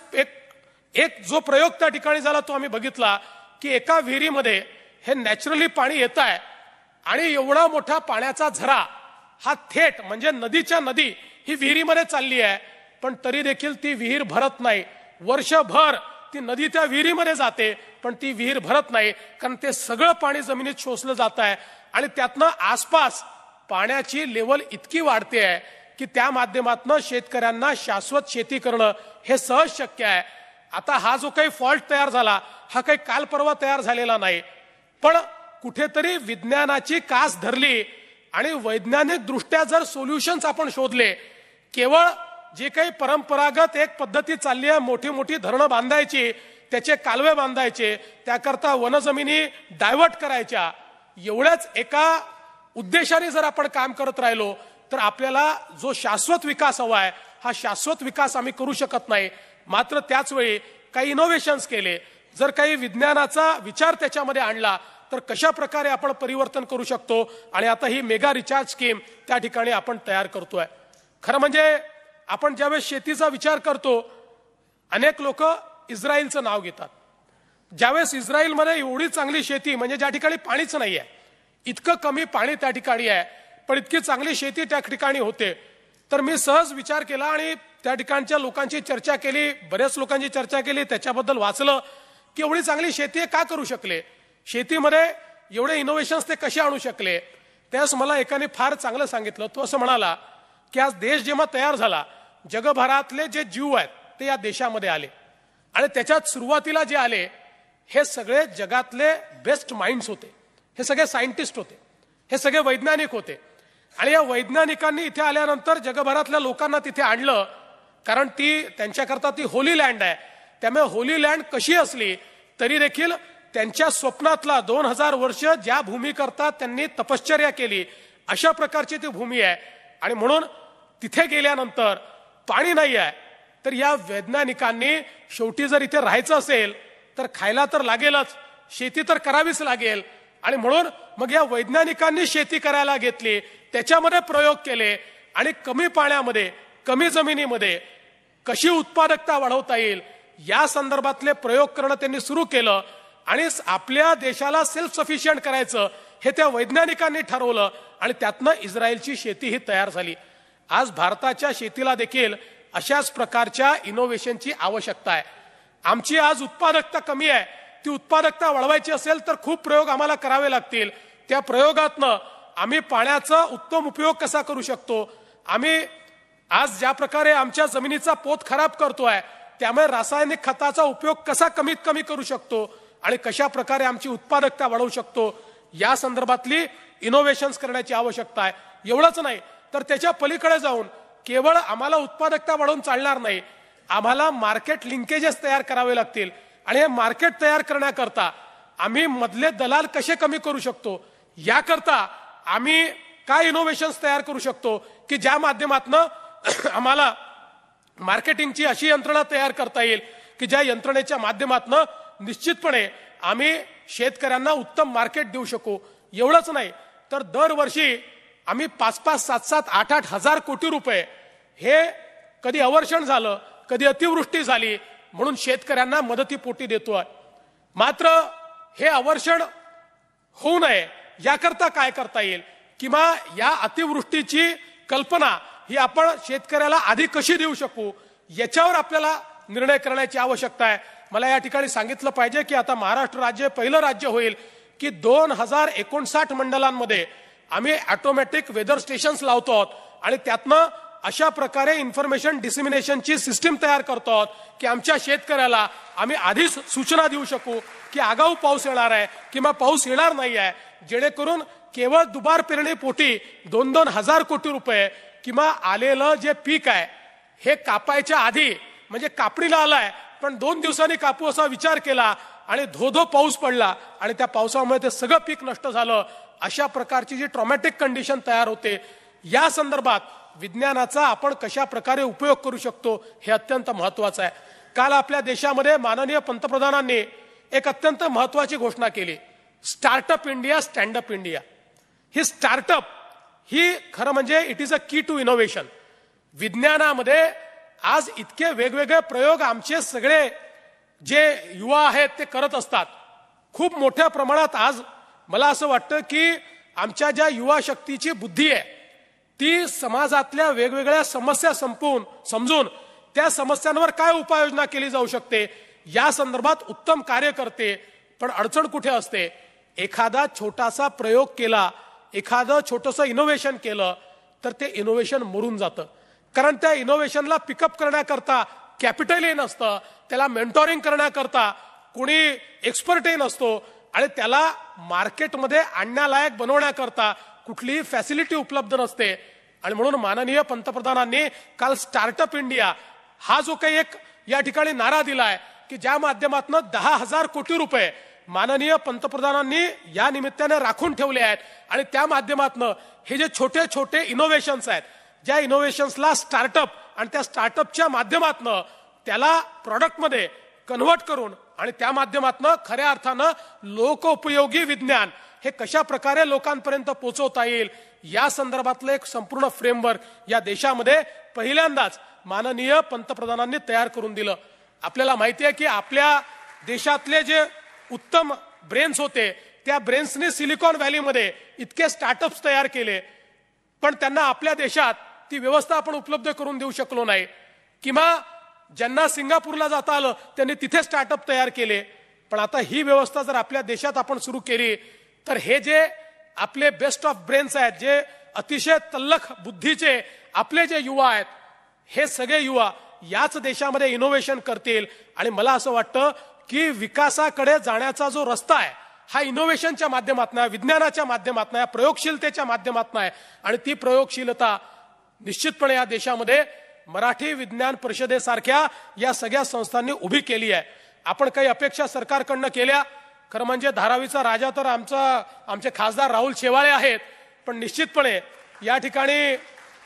एक जो प्रयोग त्या ठिकाणी झाला तो आम्ही बघितला की एका विहिरीमध्ये हे नॅचरली पाणी येत आहे आणि एवढा मोठा पाण्याचा झरा हा थेट म्हणजे नदीच्या नदी ही विहिरीमध्ये चालली आहे पण तरी देखील ती विहीर भरत नाही. वर्षभर ती नदी त्या विहिरीमध्ये जाते पण ती विहीर भरत नाही कारण ते सगळं पाणी जमिनीत शोषलं जात आहे आणि त्यातनं आसपास पाण्याची लेवल इतकी वाढते आहे की त्या माध्यमातून शेतकऱ्यांना शाश्वत शेती करणं हे सहज शक्य आहे. आता हा जो काही फॉल्ट तयार झाला हा काही काल परवा तयार झालेला नाही पण कुठेतरी विज्ञानाची कास धरली आणि वैज्ञानिक दृष्ट्या जर सोल्युशन्स आपण शोधले. केवळ जे काही परंपरागत एक पद्धती चालली आहे मोठी मोठी धरणं बांधायची त्याचे कालवे बांधायचे त्याकरता वनजमिनी डायव्हर्ट करायच्या एवढ्याच एका उद्देशाने जर आपण काम करत राहिलो तर आपल्याला जो शाश्वत विकास हवा आहे हा शाश्वत विकास आम्ही करू शकत नाही. मात्र त्याच वेळी काही इनोव्हेशन्स केले जर काही विज्ञानाचा विचार त्याच्यामध्ये आणला तर कशा प्रकारे आपण परिवर्तन करू शकतो आणि आता ही मेगा रिचार्ज स्कीम त्या ठिकाणी आपण तयार करतोय. खरं म्हणजे आपण ज्यावेळेस शेतीचा विचार करतो अनेक लोक इस्रायलचं नाव घेतात. ज्यावेळेस इस्रायलमध्ये एवढी चांगली शेती म्हणजे ज्या ठिकाणी पाणीच नाही आहे इतकं कमी पाणी त्या ठिकाणी आहे पण इतकी चांगली शेती त्या ठिकाणी होते तर मी सहज विचार केला आणि त्या ठिकाणच्या लोकांची चर्चा केली बऱ्याच लोकांची चर्चा केली त्याच्याबद्दल वाचलं की एवढी चांगली शेती का करू शकले शेतीमध्ये एवढे इनोव्हेशन्स ते कसे आणू शकले. त्यास मला एकाने फार चांगलं सांगितलं. तो असं म्हणाला की आज देश जेव्हा तयार झाला जगभरातले जे जीव आहेत ते या देशामध्ये आले आणि त्याच्यात सुरुवातीला जे आले हे सगळे जगातले बेस्ट माइंड्स होते. हे सगळे सायंटिस्ट होते हे सगळे वैज्ञानिक होते आणि या वैज्ञानिकांनी इथे आल्यानंतर जगभरातल्या लोकांना तिथे आणलं कारण ती त्यांच्याकरता ती होली लँड आहे. त्यामुळे होली लँड कशी असली तरी देखील त्यांच्या स्वप्नातला 2000 वर्ष ज्या भूमीकरता त्यांनी तपश्चर्या केली अशा प्रकारची ती भूमी आहे. आणि म्हणून तिथे गेल्यानंतर पाणी नाही आहे तर या वैज्ञानिकांनी शेवटी जर इथे राहायचं असेल तर खायला तर लागेलच शेती तर करावीच लागेल. आणि म्हणून मग या वैज्ञानिकांनी शेती करायला घेतली त्याच्यामध्ये प्रयोग केले आणि कमी पाण्यामध्ये कमी जमिनीमध्ये कशी उत्पादकता वाढवता येईल या संदर्भातले प्रयोग करणं त्यांनी सुरू केलं आणि आपल्या देशाला सेल्फ सफिशियंट करायचं हे त्या वैज्ञानिकांनी ठरवलं आणि त्यातनं इस्रायलची शेती ही तयार झाली. आज भारताच्या शेतीला देखील अशाच प्रकारच्या इनोव्हेशनची आवश्यकता आहे. आमची आज उत्पादकता कमी आहे ती उत्पादकता वाढवायची असेल तर खूप प्रयोग आम्हाला करावे लागतील. त्या प्रयोगातनं आम्ही पाण्याचा उत्तम उपयोग कसा करू शकतो आम्ही आज ज्या प्रकारे आमच्या जमिनीचा पोत खराब करतोय त्यामुळे रासायनिक खताचा उपयोग कसा कमीत कमी करू शकतो आणि कशा प्रकारे आमची उत्पादकता वाढवू शकतो या संदर्भातली इनोव्हेशन्स करण्याची आवश्यकता आहे. एवढंच नाही तर त्याच्या पलीकडे जाऊन केवळ आम्हाला उत्पादकता वाढवून चालणार नाही, आम्हाला मार्केट लिंकेजेस तयार करावे लागतील आणि हे मार्केट तयार करण्याकरता आम्ही मधले दलाल कसे कमी करू शकतो याकरता आम्ही काय इनोव्हेशन्स तयार करू शकतो की ज्या माध्यमातून आम्हाला मार्केटिंगची अशी यंत्रणा तयार करता येईल की ज्या यंत्रणेच्या माध्यमातून निश्चितपणे आम्ही शेतकऱ्यांना उत्तम मार्केट देऊ शकू. एवढंच नाही तर दरवर्षी आम्ही 5-5, 7-7, 8-8 हजार कोटी रुपये हे कधी अवर्षण झालं कधी अतिवृष्टी झाली म्हणून शेतकऱ्यांना मदतीपोटी देतोय. मात्र हे अवर्षण होऊ नये याकरता काय करता येईल किंवा या अतिवृष्टीची कल्पना ही आपण शेतकऱ्याला आधी कशी देऊ शकू याच्यावर आपल्याला निर्णय करण्याची आवश्यकता आहे. मला या ठिकाणी सांगितलं पाहिजे की आता महाराष्ट्र राज्य पहिलं राज्य होईल की 2059 मंडलांमध्ये आम्ही ऑटोमॅटिक वेदर स्टेशन्स लावतो आहोत आणि त्यातनं अशा प्रकारे इन्फॉर्मेशन डिसिमिनेशनची सिस्टीम तयार करतो आहोत की आमच्या शेतकऱ्याला आम्ही आधीच सूचना देऊ शकू की आगाऊ पाऊस येणार आहे किंवा पाऊस येणार नाही आहे, जेणेकरून केवळ दुबार पेरणीपोटी 2-2 हजार कोटी रुपये किंवा आलेलं जे पीक आहे हे कापायच्या आधी म्हणजे कापणीला आलाय पण 2 दिवसांनी कापू असा विचार केला आणि धो पाऊस पडला आणि त्या पावसामुळे ते सगळं पीक नष्ट झालं. अशा प्रकारची जी ट्रॉमॅटिक कंडिशन तयार होते या संदर्भात विज्ञानाचा आपण कशा प्रकारे उपयोग करू शकतो हे अत्यंत महत्वाचं आहे. काल आपल्या देशामध्ये माननीय पंतप्रधानांनी एक अत्यंत महत्वाची घोषणा केली, स्टार्टअप इंडिया स्टँडअप इंडिया. ही स्टार्टअप ही खरं म्हणजे इट इज अ की टू इनोव्हेशन. विज्ञानामध्ये आज इतके वेगवेगळे प्रयोग आमचे सगळे जे युवा आहेत ते करत असतात. खूप मोठ्या प्रमाणात आज मला असं वाटतं की आमच्या ज्या युवा शक्तीची बुद्धी आहे ती समाजातल्या वेगवेगळ्या समस्या समजून त्या समस्यांवर काय उपाययोजना केली जाऊ शकते या संदर्भात उत्तम कार्य करते. पण अडचण कुठे असते, एखादा छोटासा प्रयोग केला, एखादं छोटंसं इनोव्हेशन केलं तर ते इनोव्हेशन मरून जातं. कारण त्या इनोव्हेशनला पिकअप करण्याकरता कॅपिटलही नसतं, त्याला मेंटॉरिंग करण्याकरता कोणी एक्सपर्टही नसतो आणि त्याला मार्केटमध्ये आणण्यालायक बनवण्याकरता कुठलीही फॅसिलिटी उपलब्ध नसते. आणि म्हणून माननीय पंतप्रधानांनी काल स्टार्टअप इंडिया हा जो काही एक या ठिकाणी नारा दिलाय की ज्या माध्यमातून 10,000 कोटी रुपये माननीय पंतप्रधानांनी या निमित्ताने राखून ठेवले आहेत आणि त्या माध्यमातून हे जे छोटे छोटे इनोव्हेशन्स आहेत ज्या इनोव्हेशन्सला स्टार्टअप आणि त्या स्टार्टअपच्या माध्यमातून त्याला प्रॉडक्टमध्ये कन्व्हर्ट करून आणि त्या माध्यमातून खऱ्या अर्थानं लोकोपयोगी विज्ञान हे कशा प्रकारे लोकांपर्यंत पोहोचवता येईल या संदर्भातलं एक संपूर्ण फ्रेमवर्क या देशामध्ये पहिल्यांदाच माननीय पंतप्रधानांनी तयार करून दिलं. आपल्याला माहिती आहे की आपल्या देशातले जे उत्तम ब्रेन्स होते त्या ब्रेन्सने सिलिकॉन व्हॅलीमध्ये इतके स्टार्टअप्स तयार केले पण त्यांना आपल्या देशात ती व्यवस्था आपण उपलब्ध करून देऊ शकलो नाही. किंवा ज्यांना सिंगापूरला जाता आलं त्यांनी तिथे स्टार्टअप तयार केले. पण आता ही व्यवस्था जर आपल्या देशात आपण सुरू केली तर हे जे आपले बेस्ट ऑफ ब्रेन्स आहेत, जे अतिशय तल्लख बुद्धीचे आपले जे युवा आहेत हे सगळे युवा याच देशामध्ये इनोव्हेशन करतील. आणि मला असं वाटतं की विकासाकडे जाण्याचा जो रस्ता आहे हा इनोव्हेशनच्या माध्यमातून आहे, विज्ञानाच्या माध्यमातून आहे, प्रयोगशीलतेच्या माध्यमातून आहे. आणि ती प्रयोगशीलता निश्चितपणे या देशामध्ये मराठी विज्ञान परिषदेसारख्या या सगळ्या संस्थांनी उभी केली आहे. आपण काही अपेक्षा सरकारकडनं केल्या, खरं म्हणजे धारावीचा राजा तर आमचे खासदार राहुल शेवाळे आहेत, पण निश्चितपणे या ठिकाणी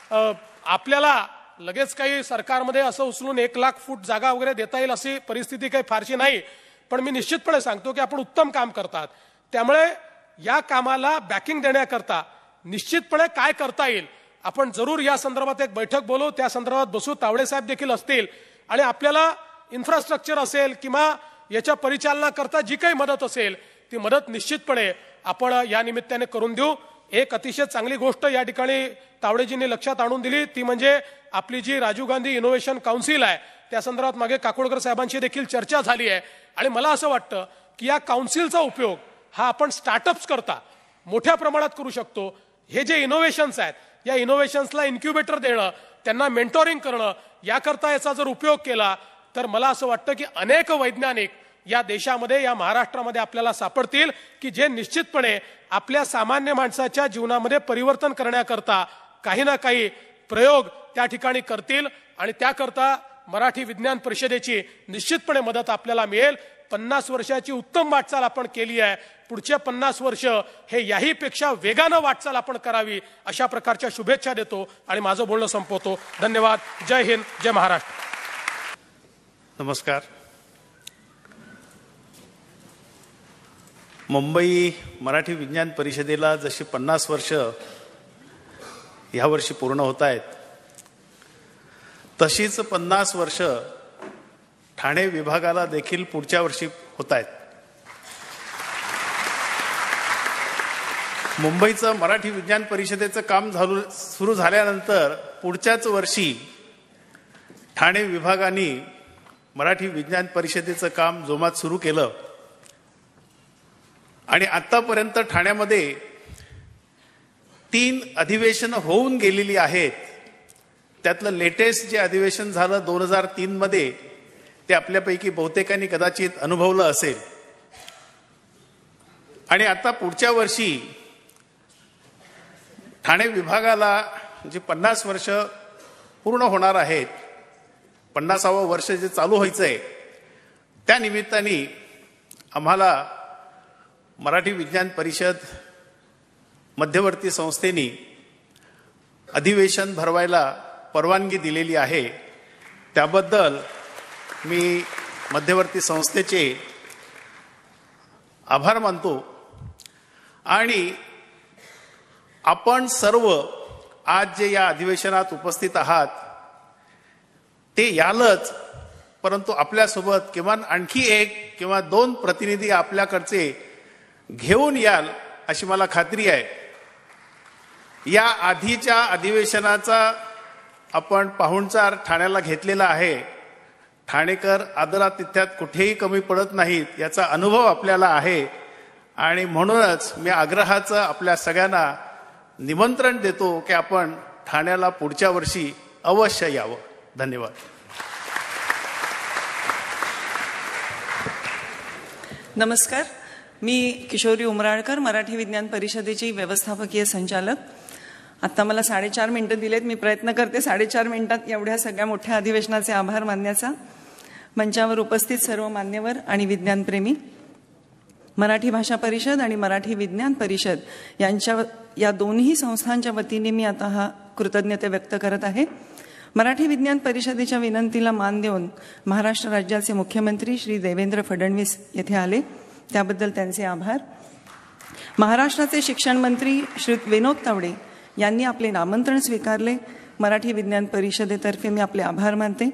आपल्याला लगेच काही सरकारमध्ये असं उचलून 1,00,000 फूट जागा वगैरे देता येईल अशी परिस्थिती काही फारशी नाही. पण मी निश्चितपणे सांगतो की आपण उत्तम काम करतात, त्यामुळे या कामाला बॅकिंग देण्याकरता निश्चितपणे काय करता येईल आपण जरूर या संदर्भात एक बैठक बोलवू, त्या संदर्भात बसू. तावडे साहेब देखील असतील आणि आपल्याला इन्फ्रास्ट्रक्चर असेल किंवा याच्या परिचालनाकरता जी काही मदत असेल ती मदत निश्चितपणे आपण या निमित्ताने करून देऊ. एक अतिशय चांगली गोष्ट या ठिकाणी तावडेजींनी लक्षात आणून दिली ती म्हणजे आपली जी राजीव गांधी इनोव्हेशन काउन्सिल आहे त्या संदर्भात मागे काकोडकर साहेबांची देखील चर्चा झाली आहे. आणि मला असं वाटतं की या काउन्सिलचा उपयोग हा आपण स्टार्टअप्स करता मोठ्या प्रमाणात करू शकतो. हे जे इनोव्हेशन्स आहेत या इनोव्हेशन्सला इन्क्युबेटर देणं, त्यांना मेंटॉरिंग करणं याकरता याचा जर उपयोग केला तर मला असं वाटतं की अनेक वैज्ञानिक या देशामध्ये, या महाराष्ट्रामध्ये आपल्याला सापडतील की जे निश्चितपणे आपल्या सामान्य माणसाच्या जीवनामध्ये परिवर्तन करण्याकरता काही ना काही प्रयोग त्या ठिकाणी करतील आणि त्याकरता मराठी विज्ञान परिषदेची निश्चितपणे मदत आपल्याला मिळेल. 50 वर्षाची उत्तम वाटचाल आपण केली आहे. पुढचे 50 वर्ष हे याहीपेक्षा वेगानं वाटचाल आपण करावी अशा प्रकारच्या शुभेच्छा देतो आणि माझं बोलणं संपवतो. धन्यवाद. जय हिंद, जय महाराष्ट्र. नमस्कार. मुंबई मराठी विज्ञान परिषदेला जशी 50 वर्ष ह्या वर्षी पूर्ण होत आहेत, तशीच 50 वर्ष ठाणे विभागाला देखील पुढच्या वर्षी होत आहेत. मुंबईचं मराठी विज्ञान परिषदेचं काम सुरू झाल्यानंतर पुढच्याच वर्षी ठाणे विभागाने मराठी विज्ञान परिषदेचं काम जोमात सुरू केलं आणि आतापर्यंत ठाण्यामध्ये 3 अधिवेशन होऊन गेलेली आहेत. त्यातलं लेटेस्ट जे अधिवेशन झालं 2003 मध्ये, ते आपल्यापैकी बहुतेकांनी कदाचित अनुभवलं असेल. आणि आता पुढच्या वर्षी ठाणे विभागाला जे 50 वर्ष पूर्ण होणार आहेत, 50वं वर्ष जे चालू व्हायचंय, त्या निमित्ताने आम्हाला मराठी विज्ञान परिषद मध्यवर्ती संस्थेने अधिवेशन भरवायला परवानगी दिलेली आहे. त्याबद्दल मी मध्यवर्ती संस्थेचे आभार मानतो. आणि आपण सर्व आज जे या अधिवेशनात उपस्थित आहात ते यालच, परंतु आपल्यासोबत किमान आणखी 1 किंवा 2 प्रतिनिधी आपल्याकडचे घेऊन याल अशी मला खात्री आहे. या आधीच्या अधिवेशनाचा आपण पाहुणचार ठाण्याला घेतलेला आहे. ठाणेकर आदरातिथ्यात कुठेही कमी पडत नाहीत याचा अनुभव आपल्याला आहे. आणि म्हणूनच मी आग्रहाचं आपल्या सगळ्यांना निमंत्रण देतो की आपण ठाण्याला पुढच्या वर्षी अवश्य यावं. धन्यवाद. नमस्कार. मी किशोरी उमराळकर, मराठी विज्ञान परिषदेची व्यवस्थापकीय संचालक. आता मला 4.5 मिनिटं दिलेत. मी प्रयत्न करते 4.5 मिनिटात एवढ्या सगळ्या मोठ्या अधिवेशनाचे आभार मानण्याचा. मंचावर उपस्थित सर्व मान्यवर आणि विज्ञानप्रेमी, मराठी भाषा परिषद आणि मराठी विज्ञान परिषद या दोन्ही संस्थांच्या वतीने मी आता हा कृतज्ञता व्यक्त करत आहे. मराठी विज्ञान परिषदेच्या विनंतीला मान देऊन महाराष्ट्र राज्याचे मुख्यमंत्री श्री देवेंद्र फडणवीस येथे आले, त्याबद्दल त्यांचे आभार. महाराष्ट्राचे शिक्षण मंत्री श्री विनोद तावडे यांनी आपले आमंत्रण स्वीकारले. मराठी विज्ञान परिषदेतर्फे मी आपले आभार मानते.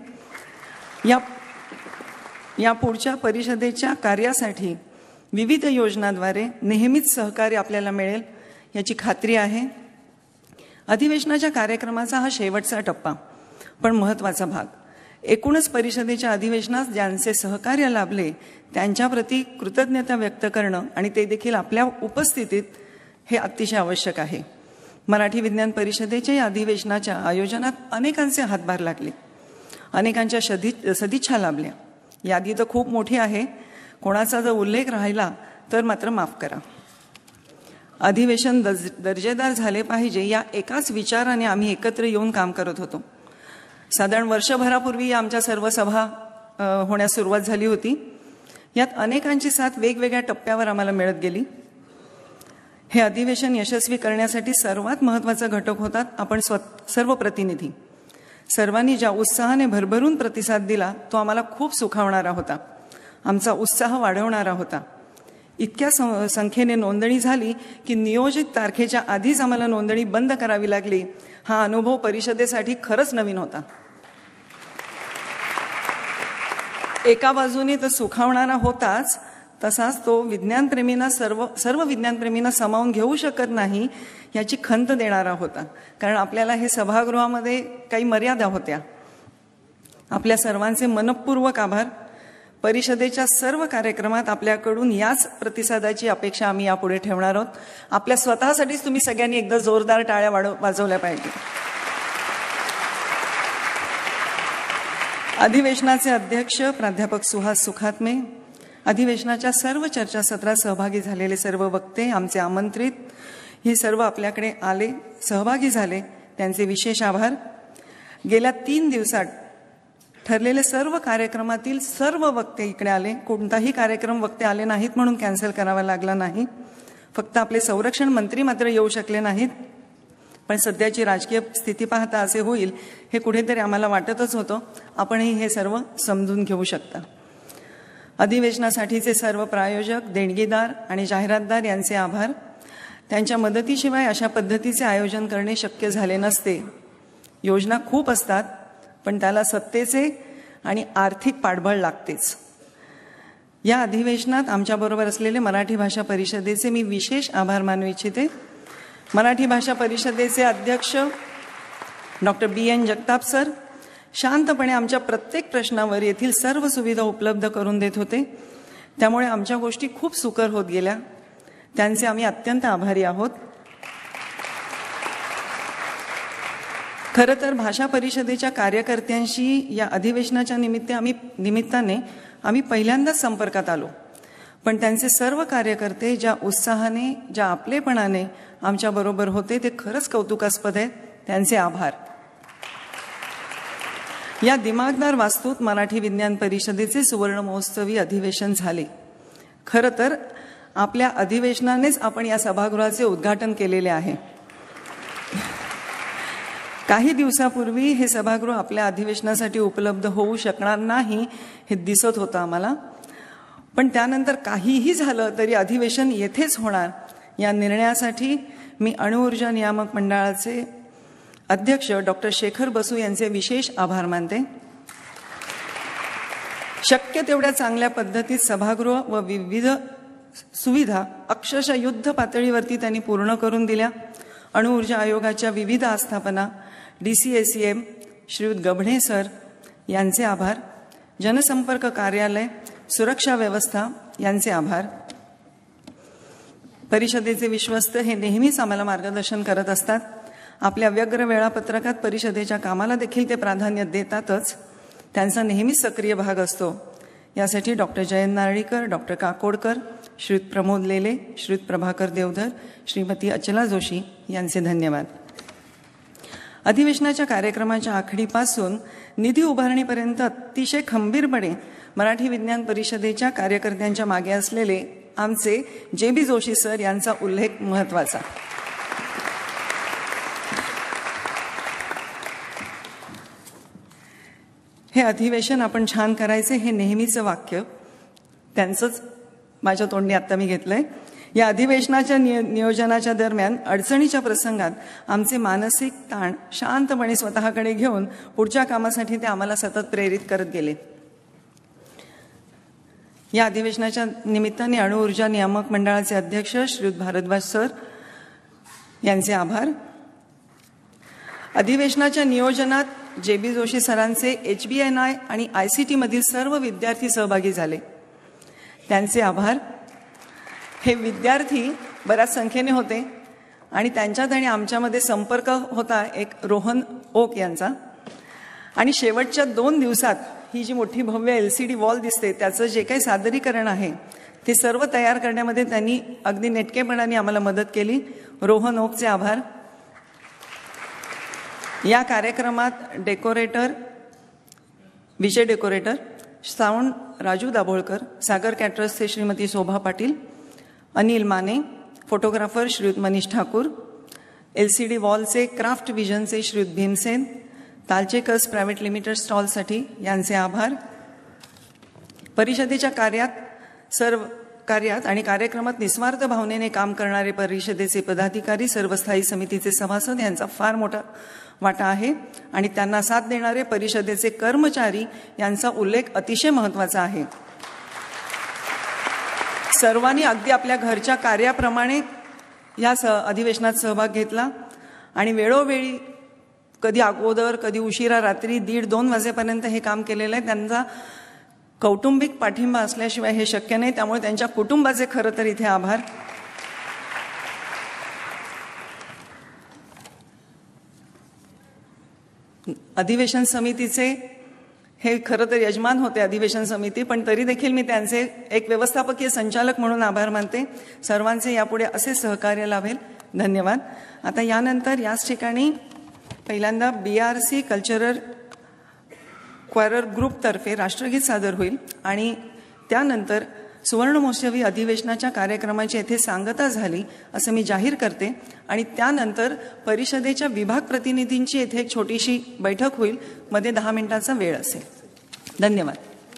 या पुढच्या परिषदेच्या कार्यासाठी विविध योजनांद्वारे नेहमीच सहकार्य आपल्याला मिळेल याची खात्री आहे. अधिवेशनाच्या कार्यक्रमाचा हा शेवटचा टप्पा, पण महत्त्वाचा भाग. एकूणच परिषदेच्या अधिवेशनास ज्यांचे सहकार्य लाभले त्यांच्याप्रती कृतज्ञता व्यक्त करणं आणि ते देखील आपल्या उपस्थितीत हे अतिशय आवश्यक आहे. मराठी विज्ञान परिषदेच्या या अधिवेशनाच्या आयोजनात अनेकांचे हातभार लागले, अनेकांच्या सदिच्छा लाभल्या. यादी तर खूप मोठी आहे. कोणाचा जर उल्लेख राहिला तर मात्र माफ करा. अधिवेशन दर्जेदार झाले पाहिजे या एकाच विचाराने आम्ही एकत्र येऊन काम करत होतो. साधारण वर्षभरापूर्वी आमच्या सर्व सभा होण्यास सुरुवात झाली होती. यात अनेकांची साथ वेगवेगळ्या टप्प्यावर आम्हाला मिळत गेली. हे अधिवेशन यशस्वी करण्यासाठी सर्वात महत्त्वाचा घटक होतात आपण सर्व प्रतिनिधी. सर्वांनी ज्या उत्साहाने भरभरून प्रतिसाद दिला तो आम्हाला खूप सुखावणारा होता, आमचा उत्साह वाढवणारा होता. इतक्या संख्येने नोंदणी झाली की नियोजित तारखेच्या आधीच आम्हाला नोंदणी बंद करावी लागली. हा अनुभव परिषदेसाठी खरंच नवीन होता. एका बाजूने तो सुखावणारा होताच, तसाच तो विज्ञानप्रेमींना सर्व विज्ञानप्रेमींना सामावून घेऊ शकत नाही याची खंत देणारा होता. कारण आपल्याला हे सभागृहामध्ये काही मर्यादा होत्या. आपल्या सर्वांचे मनपूर्वक आभार. परिषदेच्या सर्व कार्यक्रमात आपल्याकडून याच प्रतिसादाची अपेक्षा आम्ही यापुढे ठेवणार आहोत. आपल्या स्वतःसाठीच तुम्ही सगळ्यांनी एकदा जोरदार टाळ्या वाजवल्या पाहिजे. अधिवेशनाचे अध्यक्ष प्राध्यापक सुहास सुखात्मे, अधिवेशनाच्या सर्व चर्चासत्रात सहभागी झालेले सर्व वक्ते, आमचे आमंत्रित, हे सर्व आपल्याकडे आले, सहभागी झाले, त्यांचे विशेष आभार. गेल्या 3 दिवसात ठरलेले सर्व कार्यक्रमातील सर्व वक्ते इकडे आले. कोणताही कार्यक्रम वक्ते आले नाहीत म्हणून कॅन्सल करावा लागला नाही. फक्त आपले संरक्षण मंत्री मात्र येऊ शकले नाहीत. पण सध्याची राजकीय स्थिती पाहता असे होईल हे कुठेतरी आम्हाला वाटतच होतं. आपणही हे सर्व समजून घेऊ शकता. अधिवेशनासाठीचे सर्व प्रायोजक, देणगीदार आणि जाहिरातदार यांचे आभार. त्यांच्या मदतीशिवाय अशा पद्धतीचे आयोजन करणे शक्य झाले नसते. योजना खूप असतात, पण त्याला सत्तेचे आणि आर्थिक पाठबळ लागतेच. या अधिवेशनात आमच्याबरोबर असलेले मराठी भाषा परिषदेचे मी विशेष आभार मानू इच्छिते. मराठी भाषा परिषदेचे अध्यक्ष डॉक्टर BN जगताप सर शांतपणे आमच्या प्रत्येक प्रश्नावर येथील सर्व सुविधा उपलब्ध करून देत होते. त्यामुळे आमच्या गोष्टी खूप सुकर होत गेल्या. त्यांचे आम्ही अत्यंत आभारी आहोत. खरं तर भाषा परिषदेच्या कार्यकर्त्यांशी या अधिवेशनाच्या निमित्ताने आम्ही पहिल्यांदाच संपर्कात आलो. पण त्यांचे सर्व कार्यकर्ते ज्या उत्साहाने, ज्या आपलेपणाने आमच्याबरोबर होते ते खरंच कौतुकास्पद आहे. त्यांचे आभार. या दिमागदार वास्तूत मराठी विज्ञान परिषदेचे सुवर्ण महोत्सवी अधिवेशन झाले. खरं तर आपल्या अधिवेशनानेच आपण या सभागृहाचे उद्घाटन केलेले आहे. काही दिवसापूर्वी हे सभागृह आपल्या अधिवेशनासाठी उपलब्ध होऊ शकणार नाही हे दिसत होतं आम्हाला. पण त्यानंतर काहीही झालं तरी अधिवेशन येथेच होणार या निर्णयासाठी मी अणुऊर्जा नियामक मंडळाचे अध्यक्ष डॉक्टर शेखर बसू यांचे विशेष आभार मानते. शक्य तेवढ्या चांगल्या पद्धतीत सभागृह व विविध सुविधा अक्षरशः युद्ध पातळीवरती त्यांनी पूर्ण करून दिल्या. अणुऊर्जा आयोगाच्या विविध आस्थापना, DCACM श्रीयुत गभणे सर यांचे आभार. जनसंपर्क कार्यालय, सुरक्षा व्यवस्था यांचे आभार. परिषदेचे विश्वस्त हे नेहमीच आम्हाला मार्गदर्शन करत असतात. आपल्या व्यग्र वेळापत्रकात परिषदेच्या कामाला देखील ते प्राधान्य देतातच. त्यांचा नेहमीच सक्रिय भाग असतो. यासाठी डॉक्टर जयंत नारळीकर, डॉक्टर काकोडकर, श्रीयुत प्रमोद लेले, श्रीयुत प्रभाकर देवधर, श्रीमती अचला जोशी यांचे धन्यवाद. अधिवेशनाच्या कार्यक्रमाच्या आखणीपासून निधी उभारणीपर्यंत अतिशय खंबीरपणे मराठी विज्ञान परिषदेच्या कार्यकर्त्यांच्या मागे असलेले आमचे JB जोशी सर यांचा उल्लेख महत्त्वाचा. हे अधिवेशन आपण छान करायचे हे नेहमीचं वाक्य त्यांचंच माझ्या तोंडी आत्ता मी घेतलंय. या अधिवेशनाच्या नियोजनाच्या दरम्यान अडचणीच्या प्रसंगात आमचे मानसिक ताण शांतपणे स्वतःकडे घेऊन पुढच्या कामासाठी ते आम्हाला सतत प्रेरित करत गेले. या अधिवेशनाच्या निमित्ताने अणुऊर्जा नियामक मंडळाचे अध्यक्ष श्रीयुत भारद्वाज सर यांचे आभार. अधिवेशनाच्या नियोजनात JB जोशी सरांचे HBNI आणि ICT मधील सर्व विद्यार्थी सहभागी झाले. त्यांचे आभार. हे विद्यार्थी बऱ्याच संख्येने होते आणि त्यांच्यात आणि आमच्यामध्ये संपर्क होता एक रोहन ओक यांचा. आणि शेवटच्या 2 दिवसात ही जी मोठी भव्य LCD वॉल दिसते त्याचं जे काही सादरीकरण आहे ते सर्व तयार करण्यामध्ये त्यांनी अगदी नेटकेपणाने आम्हाला मदत केली. रोहन ओकचे आभार. या कार्यक्रमात decorator Vijay decorator, sound Raju Dabholkar, Sagar कॅटरर्सचे श्रीमती शोभा पाटील, अनिल माने, फोटोग्राफर श्रीयुत मनीष ठाकूर, LCD वॉलचे क्राफ्ट विजनचे श्रीयुत भीमसेन, तालचेकर्स प्रायव्हेट लिमिटेड स्टॉलसाठी यांचे आभार. परिषदेच्या कार्यात आणि कार्यक्रमात निस्वार्थ भावनेने काम करणारे परिषदेचे पदाधिकारी, सर्व स्थायी समितीचे सभासद यांचा फार मोठा वाटा आहे आणि त्यांना साथ देणारे परिषदेचे कर्मचारी यांचा उल्लेख अतिशय महत्त्वाचा आहे. सर्वांनी अगदी आपल्या घरच्या कार्याप्रमाणे या अधिवेशनात सहभाग घेतला आणि वेळोवेळी कधी अगोदर कधी उशिरा रात्री 1:30-2 वाजेपर्यंत हे काम केलेलं आहे. त्यांचा कौटुंबिक पाठिंबा असल्याशिवाय हे शक्य नाही. त्यामुळे त्यांच्या कुटुंबाचे खरं तर इथे आभार. अधिवेशन समितीचे हे खरं तर यजमान होते अधिवेशन समिती, पण तरी देखील मी त्यांचे एक व्यवस्थापकीय संचालक म्हणून आभार मानते. सर्वांचे यापुढे असे सहकार्य लाभेल. धन्यवाद. आता यानंतर याच ठिकाणी पहिल्यांदा BRC कल्चरल क्वायरर ग्रुपतर्फे राष्ट्रगीत सादर होईल आणि त्यानंतर सुवर्णमहोत्सवी अधिवेशनाच्या कार्यक्रमाची येथे सांगता झाली असं मी जाहीर करते आणि त्यानंतर परिषदेच्या विभाग प्रतिनिधींची येथे एक छोटीशी बैठक होईल. मध्ये 10 मिनिटांचा वेळ असेल. धन्यवाद.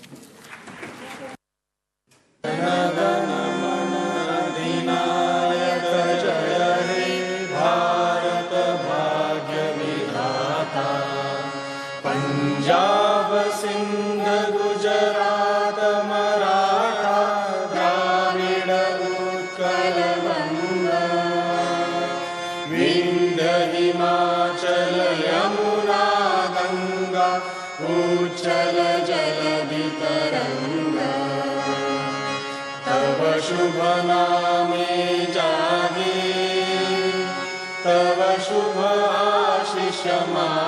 पंजाब सिंध गुजरात मराठा द्राविड उत्कल गंगा विंध्य हिमाचल यमुना गंगा उच्चल जलधि तरंगा तव शुभ नामे जागे तव शुभ आशीष मा